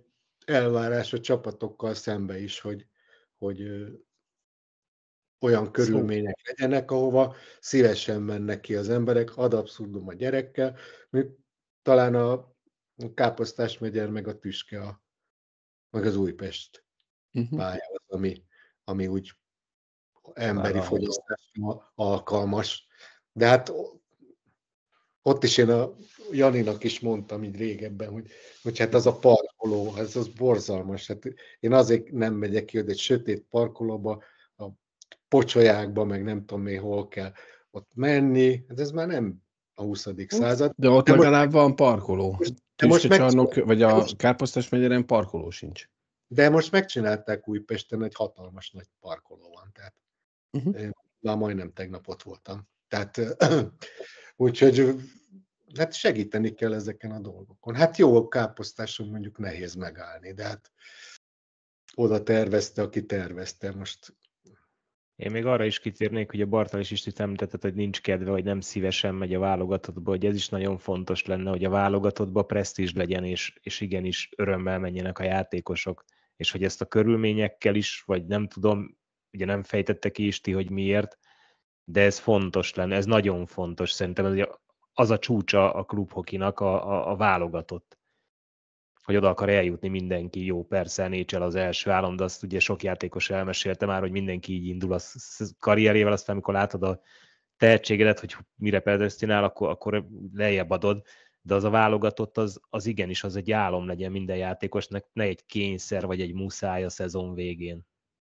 elvárás a csapatokkal szembe is, hogy, hogy olyan körülmények legyenek, ahova szívesen mennek ki az emberek, ad abszurdum a gyerekkel, talán a Káposztásmegyer meg a Tüske, a, meg az Újpest uh-huh. pálya az, ami, ami úgy emberi fogyasztásra alkalmas. De hát ott is én a Janinak is mondtam így régebben, hogy, hogy hát az a parkoló, ez az borzalmas. Hát én azért nem megyek ki, hogy egy sötét parkolóba, a pocsolyákba, meg nem tudom még hol kell ott menni. Hát ez már nem a huszadik század. De ott de legalább most, van parkoló. Most, Tüskecsarnok, vagy a Káposztásmegyeren parkoló sincs. De most megcsinálták Újpesten, egy hatalmas nagy parkoló van. Tehát uh-huh. már majdnem tegnap ott voltam. Tehát úgyhogy hát segíteni kell ezeken a dolgokon. Hát jó, a Káposztáson mondjuk nehéz megállni, de hát oda tervezte, aki tervezte most. Én még arra is kitérnék, hogy a Bartalis is említetted, hogy nincs kedve, vagy nem szívesen megy a válogatottba, hogy ez is nagyon fontos lenne, hogy a válogatottba presztízs legyen, és, és igenis örömmel menjenek a játékosok, és hogy ezt a körülményekkel is, vagy nem tudom, ugye nem fejtette ki is ti, hogy miért, de ez fontos lenne, ez nagyon fontos szerintem, ez az a csúcsa a klubhokinak a, a, a válogatott, hogy oda akar eljutni mindenki. Jó, persze en há el az első álom, de azt ugye sok játékos elmesélte már, hogy mindenki így indul a karrierjével, aztán amikor látod a tehetségedet, hogy mire predesztinál, akkor, akkor lejjebb adod, de az a válogatott, az, az igenis, az egy álom legyen minden játékosnak, ne egy kényszer vagy egy muszáj a szezon végén.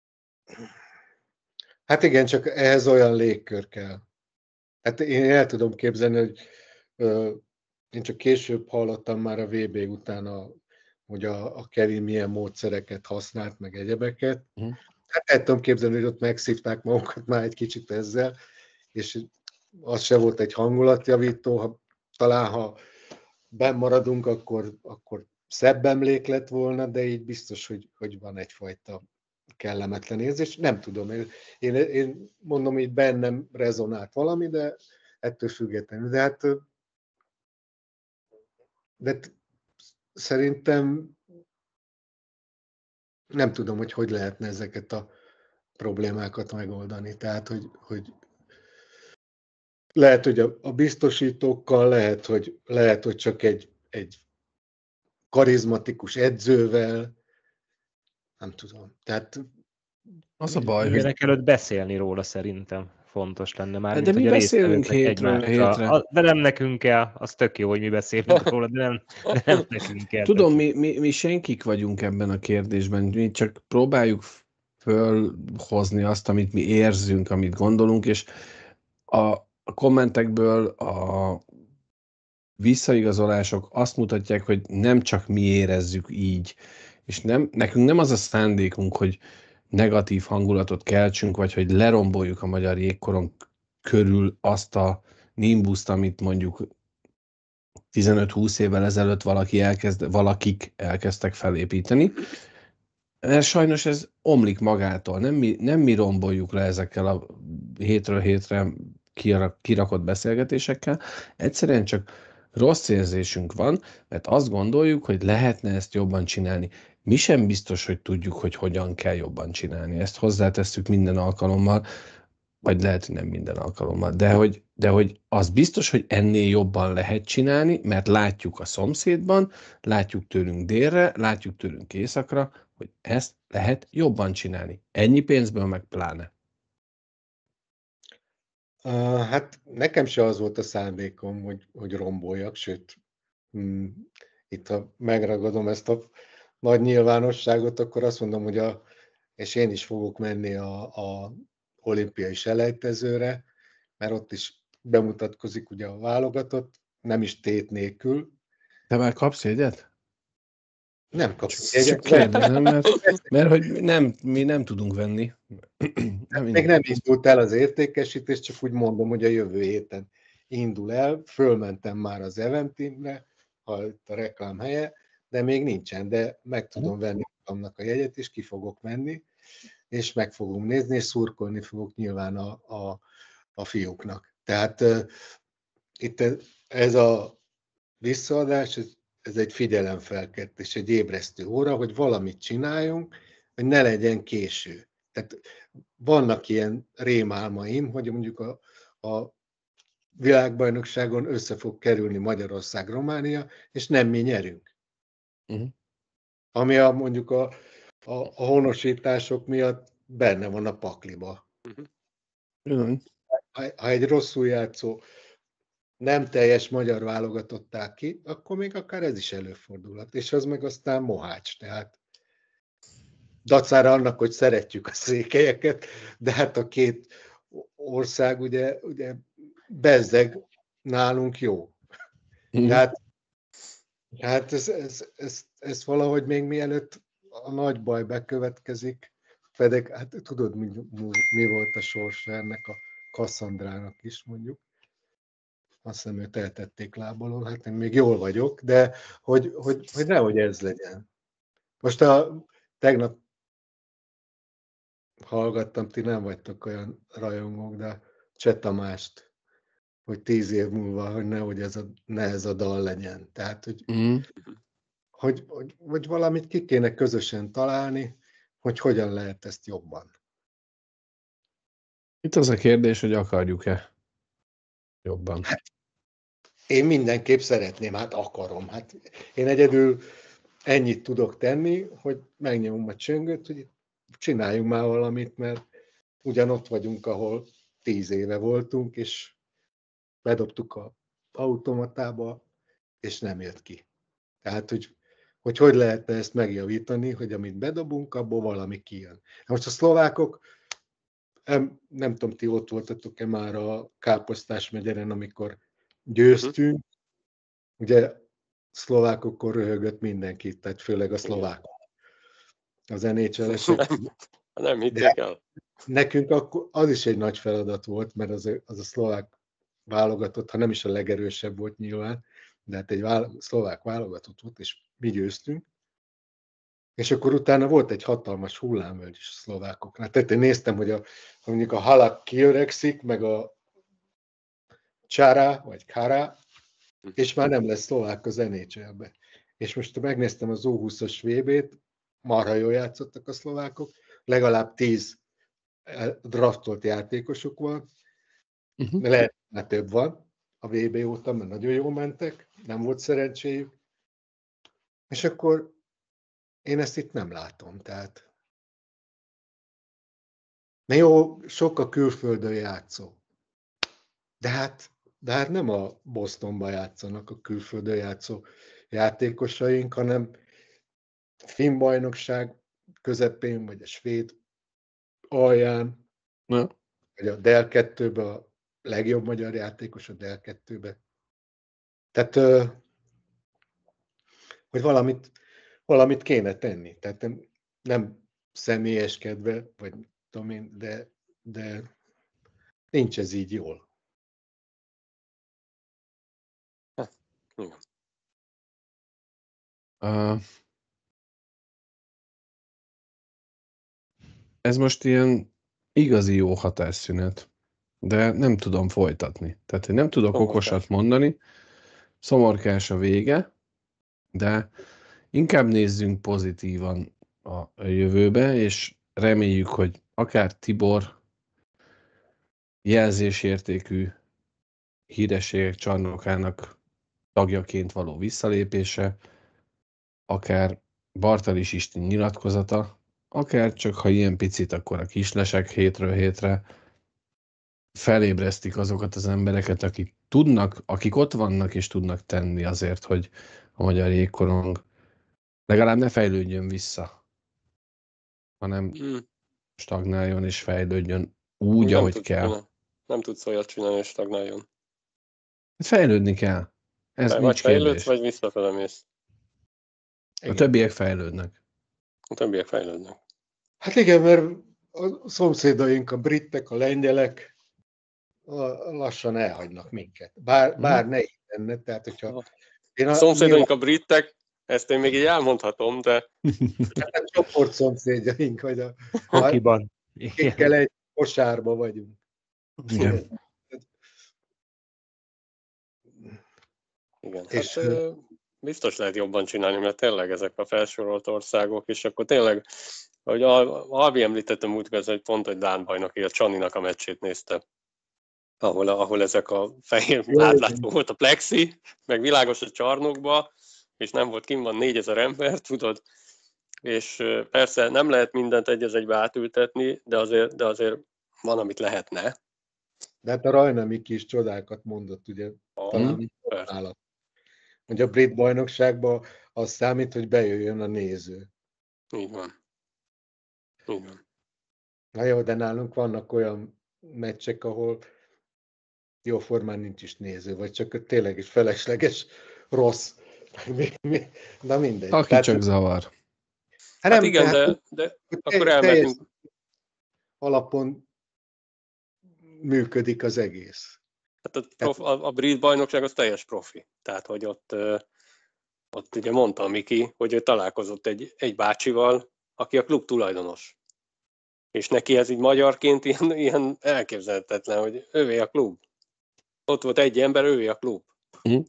Hát igen, csak ehhez olyan légkör kell. Hát én el tudom képzelni, hogy ö, én csak később hallottam már a vé bé után, a, hogy a, a Kevin milyen módszereket használt, meg egyebeket. Uh-huh. Hát el tudom képzelni, hogy ott megszívták magukat már egy kicsit ezzel, és az se volt egy hangulatjavító, ha, talán ha benn maradunk, akkor, akkor szebb emlék lett volna, de így biztos, hogy, hogy van egyfajta kellemetlen érzés. Nem tudom, én, én, én mondom, így bennem rezonált valami, de ettől függetlenül. De hát de szerintem nem tudom, hogy hogy lehetne ezeket a problémákat megoldani. Tehát, hogy, hogy lehet, hogy a, a biztosítókkal, lehet, hogy, lehet, hogy csak egy, egy karizmatikus edzővel, nem tudom. Tehát az a baj, hogy előtt beszélni róla szerintem fontos lenne már, de mint, mi beszélünk hétről hétre. A, de nem nekünk kell, az tök jó, hogy mi beszélünk róla, de nem, de nem nekünk kell. Tudom, mi, mi, mi senkik vagyunk ebben a kérdésben, mi csak próbáljuk fölhozni azt, amit mi érzünk, amit gondolunk, és a, a kommentekből a visszaigazolások azt mutatják, hogy nem csak mi érezzük így, és nem, nekünk nem az a szándékunk, hogy negatív hangulatot keltsünk, vagy hogy leromboljuk a magyar jégkorong körül azt a nimbuszt, amit mondjuk tizenöt-húsz évvel ezelőtt valaki elkezd, valakik elkezdtek felépíteni. Mert sajnos ez omlik magától. Nem mi, nem mi romboljuk le ezekkel a hétről hétre kirakott beszélgetésekkel. Egyszerűen csak rossz érzésünk van, mert azt gondoljuk, hogy lehetne ezt jobban csinálni. Mi sem biztos, hogy tudjuk, hogy hogyan kell jobban csinálni. Ezt hozzátesszük minden alkalommal, vagy lehet, hogy nem minden alkalommal, de hogy, de hogy az biztos, hogy ennél jobban lehet csinálni, mert látjuk a szomszédban, látjuk tőlünk délre, látjuk tőlünk északra, hogy ezt lehet jobban csinálni. Ennyi pénzből meg pláne. Uh, hát nekem se az volt a szándékom, hogy, hogy romboljak, sőt, hm, itt ha megragadom ezt a nagy nyilvánosságot, akkor azt mondom, hogy a, és én is fogok menni a, a olimpiai selejtezőre, mert ott is bemutatkozik ugye a válogatott, nem is tét nélkül. Te már kapsz jegyet? Nem kapsz jegyet. Csak kérdezem, mert, mert hogy nem, mi nem tudunk venni. Nem Még nem indult el az értékesítés, csak úgy mondom, hogy a jövő héten indul el. Fölmentem már az Eventimre, ha itt a reklám helye, de még nincsen, de meg tudom venni annak a jegyet, és ki fogok menni, és meg fogom nézni, és szurkolni fogok nyilván a, a, a fiúknak. Tehát uh, itt ez a visszaadás, ez, ez egy figyelemfelkeltés, egy ébresztő óra, hogy valamit csináljunk, hogy ne legyen késő. Tehát vannak ilyen rémálmaim, hogy mondjuk a, a világbajnokságon össze fog kerülni Magyarország, Románia, és nem mi nyerünk. Uh-huh. Ami a, mondjuk a, a, a honosítások miatt benne van a pakliba. Uh-huh. Ha, ha egy rosszul játszó nem teljes magyar válogatották ki, akkor még akár ez is előfordulhat. És az meg aztán mohács. Tehát dacára annak, hogy szeretjük a székelyeket, de hát a két ország ugye, ugye bezzeg nálunk jó. Mm. Tehát, tehát ez, ez, ez, ez valahogy még mielőtt a nagy baj bekövetkezik, pedig hát tudod, mi, mi volt a sorsa ennek a Kasszandrának is mondjuk. Azt hiszem, őt eltették lábalól, hát én még jól vagyok, de hogy, hogy, hogy nehogy ez legyen. Most a tegnap hallgattam, ti nem vagytok olyan rajongók, de Cseh Tamást, hogy tíz év múlva, hogy nehogy ez a, ne ez a dal legyen. Tehát, hogy, mm. hogy, hogy, hogy valamit ki kéne közösen találni, hogy hogyan lehet ezt jobban. Itt az a kérdés, hogy akarjuk-e jobban. Hát, én mindenképp szeretném, hát akarom. Hát én egyedül ennyit tudok tenni, hogy megnyomom a csöngöt, hogy csináljunk már valamit, mert ugyanott vagyunk, ahol tíz éve voltunk, és bedobtuk az automatába, és nem jött ki. Tehát, hogy hogy, hogy lehetne ezt megjavítani, hogy amit bedobunk, abból valami kijön. Most a szlovákok, nem, nem tudom, ti ott voltatok-e már a Káposztás megyeren, amikor győztünk, uh-huh. ugye szlovákokkor röhögött mindenki, tehát főleg a szlovákok. Az en há el-esek. Nem, nem hitték el. Nekünk akkor az is egy nagy feladat volt, mert az a, az a szlovák válogatott, ha nem is a legerősebb volt nyilván, de hát egy válo- szlovák válogatott volt, és mi győztünk. És akkor utána volt egy hatalmas hullámvölgy is a szlovákoknál. Tehát én néztem, hogy a, mondjuk a Halak kiöregszik, meg a Csárá, vagy Kárá, és már nem lesz szlovák az en há el-be. És most megnéztem az o húszas vé bét, marha jól játszottak a szlovákok, legalább tíz draftolt játékosuk van, uh-huh. lehet, mert több van a vé bé óta, mert nagyon jól mentek, nem volt szerencséjük. És akkor én ezt itt nem látom, tehát. Na jó, sok a külföldön játszó. De hát, de hát nem a Bostonban játszanak a külföldön játszó játékosaink, hanem a finn bajnokság közepén, vagy a svéd alján, ja. vagy a dé el kettőben a legjobb magyar játékos a dé el kettőben. Tehát, hogy valamit, valamit kéne tenni. Tehát nem, nem személyeskedve, vagy tudom én, de, de nincs ez így jól. Uh, ez most ilyen igazi jó hatásszünet, de nem tudom folytatni. Tehát, hogy nem tudok Szomorkás. okosat mondani, szomorkás a vége, de inkább nézzünk pozitívan a jövőbe, és reméljük, hogy akár Tibor jelzésértékű hírességek csarnokának tagjaként való visszalépése, akár Bartalis István nyilatkozata, akár csak ha ilyen picit, akkor a kislesek hétről hétre felébresztik azokat az embereket, akik tudnak, akik ott vannak és tudnak tenni azért, hogy a magyar jégkorong legalább ne fejlődjön vissza, hanem hmm. stagnáljon és fejlődjön úgy, nem ahogy kell. Csinálni. Nem tudsz olyat csinálni, és stagnáljon. Fejlődni kell. Ez Vagy nincs fejlődsz, kérdés. vagy visszafele mész. A többiek fejlődnek. A többiek fejlődnek. Hát igen, mert a szomszédaink, a britek, a lengyelek lassan elhagynak minket. Bár, bár hmm. ne így lenne, tehát hogyha... Én a, a szomszédaink a britek, ezt én még így elmondhatom, de... Hát a csoport szomszédjaink, vagy a... Hokiban. Kikkel egy kosárba vagyunk. Igen. Igen. És hát, biztos lehet jobban csinálni, mert tényleg ezek a felsorolt országok, és akkor tényleg, ahogy Alvi említettem úgy kezdve, hogy pont, hogy Dán bajnoki, a Csaninak a meccsét nézte, ahol, ahol ezek a fehér átlátszó volt a plexi, meg világos a csarnokba, és nem volt kint van négyezer ember, tudod, és persze nem lehet mindent egy az egybe átültetni, de azért, de azért van, amit lehetne. De hát a Rajnami kis csodákat mondott, ugye, Ah, talán nála. Hogy a brit bajnokságban az számít, hogy bejöjjön a néző. Így van. Így van. Na jó, de nálunk vannak olyan meccsek, ahol jó formán nincs is néző, vagy csak tényleg is felesleges, rossz. Na mindegy. Aki Tehát, csak zavar. Hát, Hát nem, igen, tehát, de, de te- akkor teljes elmentünk. alapon működik az egész. Hát a, prof, a, a brit bajnokság az teljes profi. Tehát, hogy ott, ott ugye mondta a Miki, hogy ő találkozott egy, egy bácsival, aki a klub tulajdonos. És neki ez így magyarként ilyen, ilyen elképzelhetetlen, hogy ővé a klub. Ott volt egy ember, ővé a klub. Mm.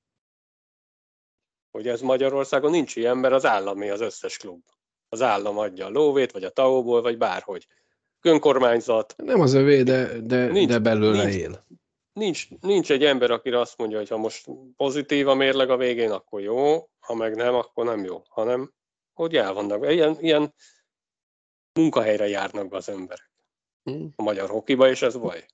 Hogy ez Magyarországon nincs ilyen, mert az állami az összes klub. Az állam adja a lóvét, vagy a tauból, vagy bárhogy. Önkormányzat. Nem az övé, de, de, Nincs- de belőle nincs- él. Nincs, nincs egy ember, akire azt mondja, hogy ha most pozitív a mérleg a végén, akkor jó, ha meg nem, akkor nem jó, hanem hogy el vannak. Ilyen, ilyen munkahelyre járnak be az emberek Mm. a magyar hokiba, és ez baj.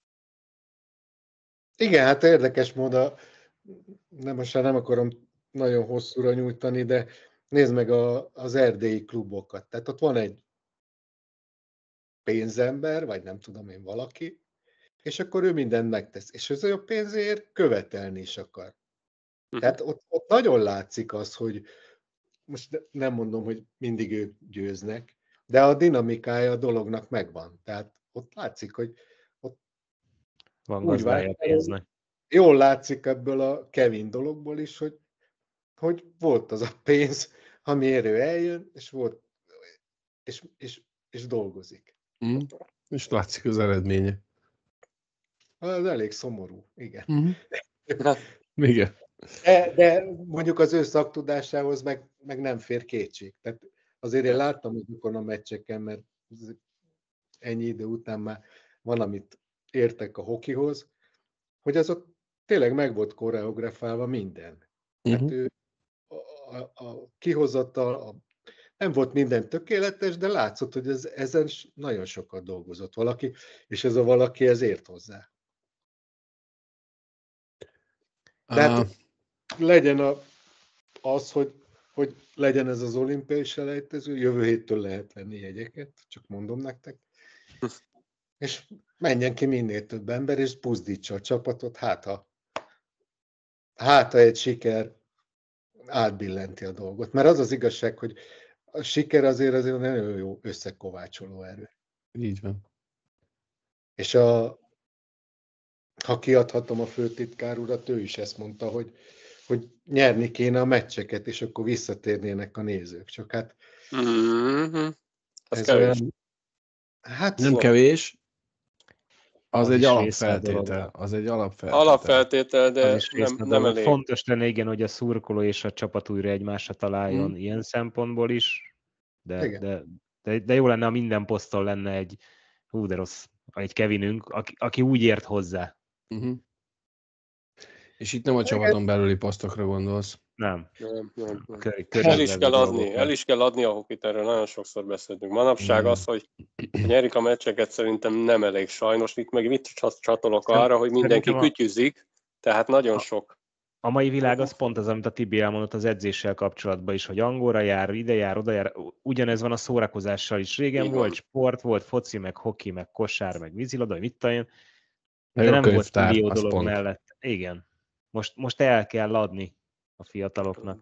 Igen, hát érdekes módon, nem most már nem akarom nagyon hosszúra nyújtani, de nézd meg a, az erdélyi klubokat. Tehát ott van egy pénzember, vagy nem tudom én valaki, és akkor ő mindent megtesz. És az a pénzért követelni is akar. Mhm. Tehát ott, ott nagyon látszik az, hogy most nem mondom, hogy mindig ők győznek, de a dinamikája a dolognak megvan. Tehát ott látszik, hogy ott Van úgy gazdája a vált- pénznek. jól látszik ebből a Kevin dologból is, hogy, hogy volt az a pénz, amiért ő eljön, és, volt, és, és, és dolgozik. Mm. És látszik az eredménye. Az elég szomorú, igen. Mm. Hát, Igen. De, de mondjuk az ő szaktudásához meg, meg nem fér kétség. Tehát azért én láttam azokon a meccseken, mert ennyi idő után már van, amit értek a hokihoz, hogy az ott tényleg meg volt koreografálva minden. Tehát Mhm. ő a, a, a kihozattal, a, nem volt minden tökéletes, de látszott, hogy ez, ezen s- nagyon sokat dolgozott valaki, és ez a valaki ez ért hozzá. Tehát Ah, legyen a, az, hogy, hogy legyen ez az olimpiai selejtező, jövő héttől lehet venni jegyeket, csak mondom nektek, és menjen ki minél több ember, és buzdítsa a csapatot, hát ha, hát ha egy siker átbillenti a dolgot. Mert az az igazság, hogy a siker azért azért nagyon jó összekovácsoló erő. így van. És a, ha kiadhatom a főtitkár urat, ő is ezt mondta, hogy, hogy nyerni kéne a meccseket, és akkor visszatérnének a nézők. Csak hát mm-hmm. Az ez kevés. olyan... Hát Nem Van. kevés, az, Az egy is része a alapfeltétel. dolognak. Az egy alapfeltétel. Alapfeltétel, Az de is része nem, a nem dolog. elég. Fontos lenne, igen, hogy a szurkoló és a csapat újra egymásra találjon Mm. ilyen szempontból is, de, Igen. de, de, de jó lenne, ha minden poszton lenne egy, hú de rossz, egy Kevinünk, aki, aki úgy ért hozzá. Uh-huh. És itt nem a csapaton belüli posztokra gondolsz. Nem. Nem, nem, A nem. kör, El körülbelül is kell adni, dolgokra. el is kell adni a hokit, erről nagyon sokszor beszéltünk. Manapság Igen. az, hogy nyerik a meccseket, szerintem nem elég sajnos. Itt meg mit csat- csatolok Szerint- arra, hogy mindenki szerintem a- kütyüzik, tehát nagyon sok. A mai világ az pont az, amit a Tibi elmondott az edzéssel kapcsolatban is, hogy angolra jár, ide jár, oda jár. Ugyanez van a szórakozással is. Régen Így volt van. sport, volt foci, meg hoki, meg kosár, meg vízilabda, vagy mit tudom én, Meg de a nem volt könyvtár, millió az dolog pont. mellett. Igen. Most, most el kell adni a fiataloknak.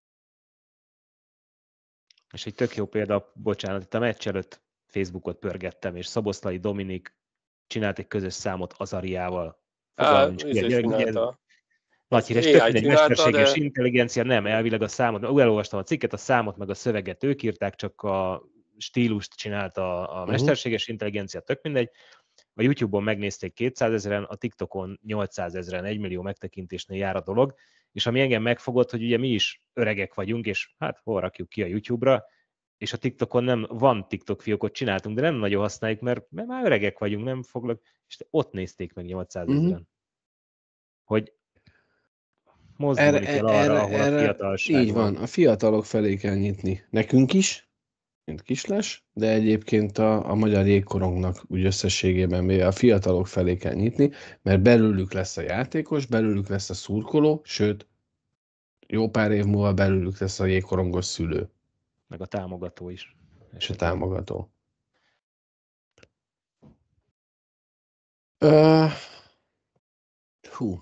És egy tök jó példa, bocsánat, itt a meccs előtt Facebookot pörgettem, és Szoboszlai Dominik csinált egy közös számot Azariával. Fogalmam Á, nincs, ízés ugye, ugye, csinálta. nagy híres, á i tök mindegy, csinálta, mesterséges de- intelligencia, nem, elvileg a számot, úgy elolvastam a cikket, a számot meg a szöveget ők írták, csak a stílust csinálta a, a Uh-huh. mesterséges intelligencia, tök mindegy. a YouTube-on megnézték kétszázezren, a TikTokon nyolcszázezren, egy millió megtekintésnél jár a dolog, és ami engem megfogott, hogy ugye mi is öregek vagyunk, és hát hol rakjuk ki a YouTube-ra, és a TikTokon nem, van TikTok fiókot csináltunk, de nem nagyon használjuk, mert, mert már öregek vagyunk, nem foglak, és ott nézték meg nyolcszázezren. Uh-huh. Hogy mozdulni Erre, kell arra, erre, ahol erre, a fiatalság így van, van. a fiatalok felé kell nyitni. Nekünk is, mint Kislás, de egyébként a, a magyar jégkorongnak úgy összességében véve a fiatalok felé kell nyitni, mert belőlük lesz a játékos, belőlük lesz a szurkoló, sőt, jó pár év múlva belőlük lesz a jégkorongos szülő. Meg a támogató is. És a támogató. Uh, hú.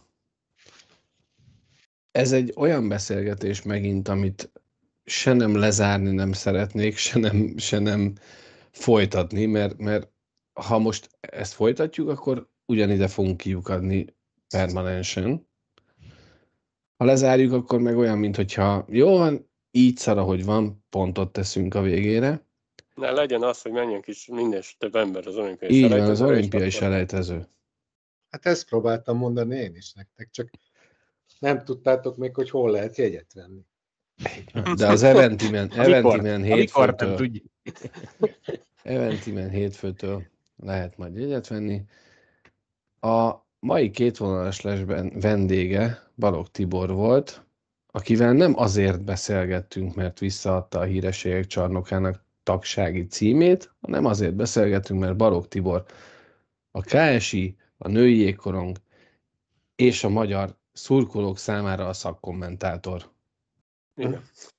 Ez egy olyan beszélgetés megint, amit se nem lezárni nem szeretnék, se nem, se nem folytatni, mert, mert ha most ezt folytatjuk, akkor ugyanide fogunk kiukadni permanensen. Ha lezárjuk, akkor meg olyan, mintha jó van, így szar, ahogy van, pontot teszünk a végére. Ne legyen az, hogy menjen kis minden több ember az olimpiai Így selejtezőre. van, az olimpiai akkor... selejtező. Hát ezt próbáltam mondani én is nektek, csak nem tudtátok még, hogy hol lehet jegyet venni. De az Eventimen, Eventimen hétfőtől, tudj. Eventimen hétfőtől lehet majd jegyet venni. A mai kétvonalas lesben vendége Balogh Tibor volt, akivel nem azért beszélgettünk, mert visszaadta a Hírességek Csarnokának tagsági címét, hanem azért beszélgettünk, mert Balogh Tibor a ká es i, a női jégkorong és a magyar szurkolók számára a szakkommentátor. Igen.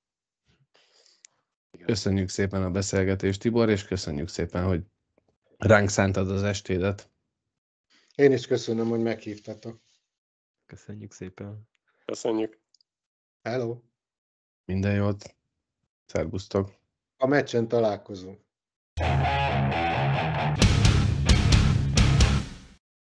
Köszönjük szépen a beszélgetést, Tibor, és köszönjük szépen, hogy ránk szántad az estédet. Én is köszönöm, hogy meghívtatok. Köszönjük szépen. Köszönjük. Hello! Minden jót. Szerbusztok. A meccsen találkozunk.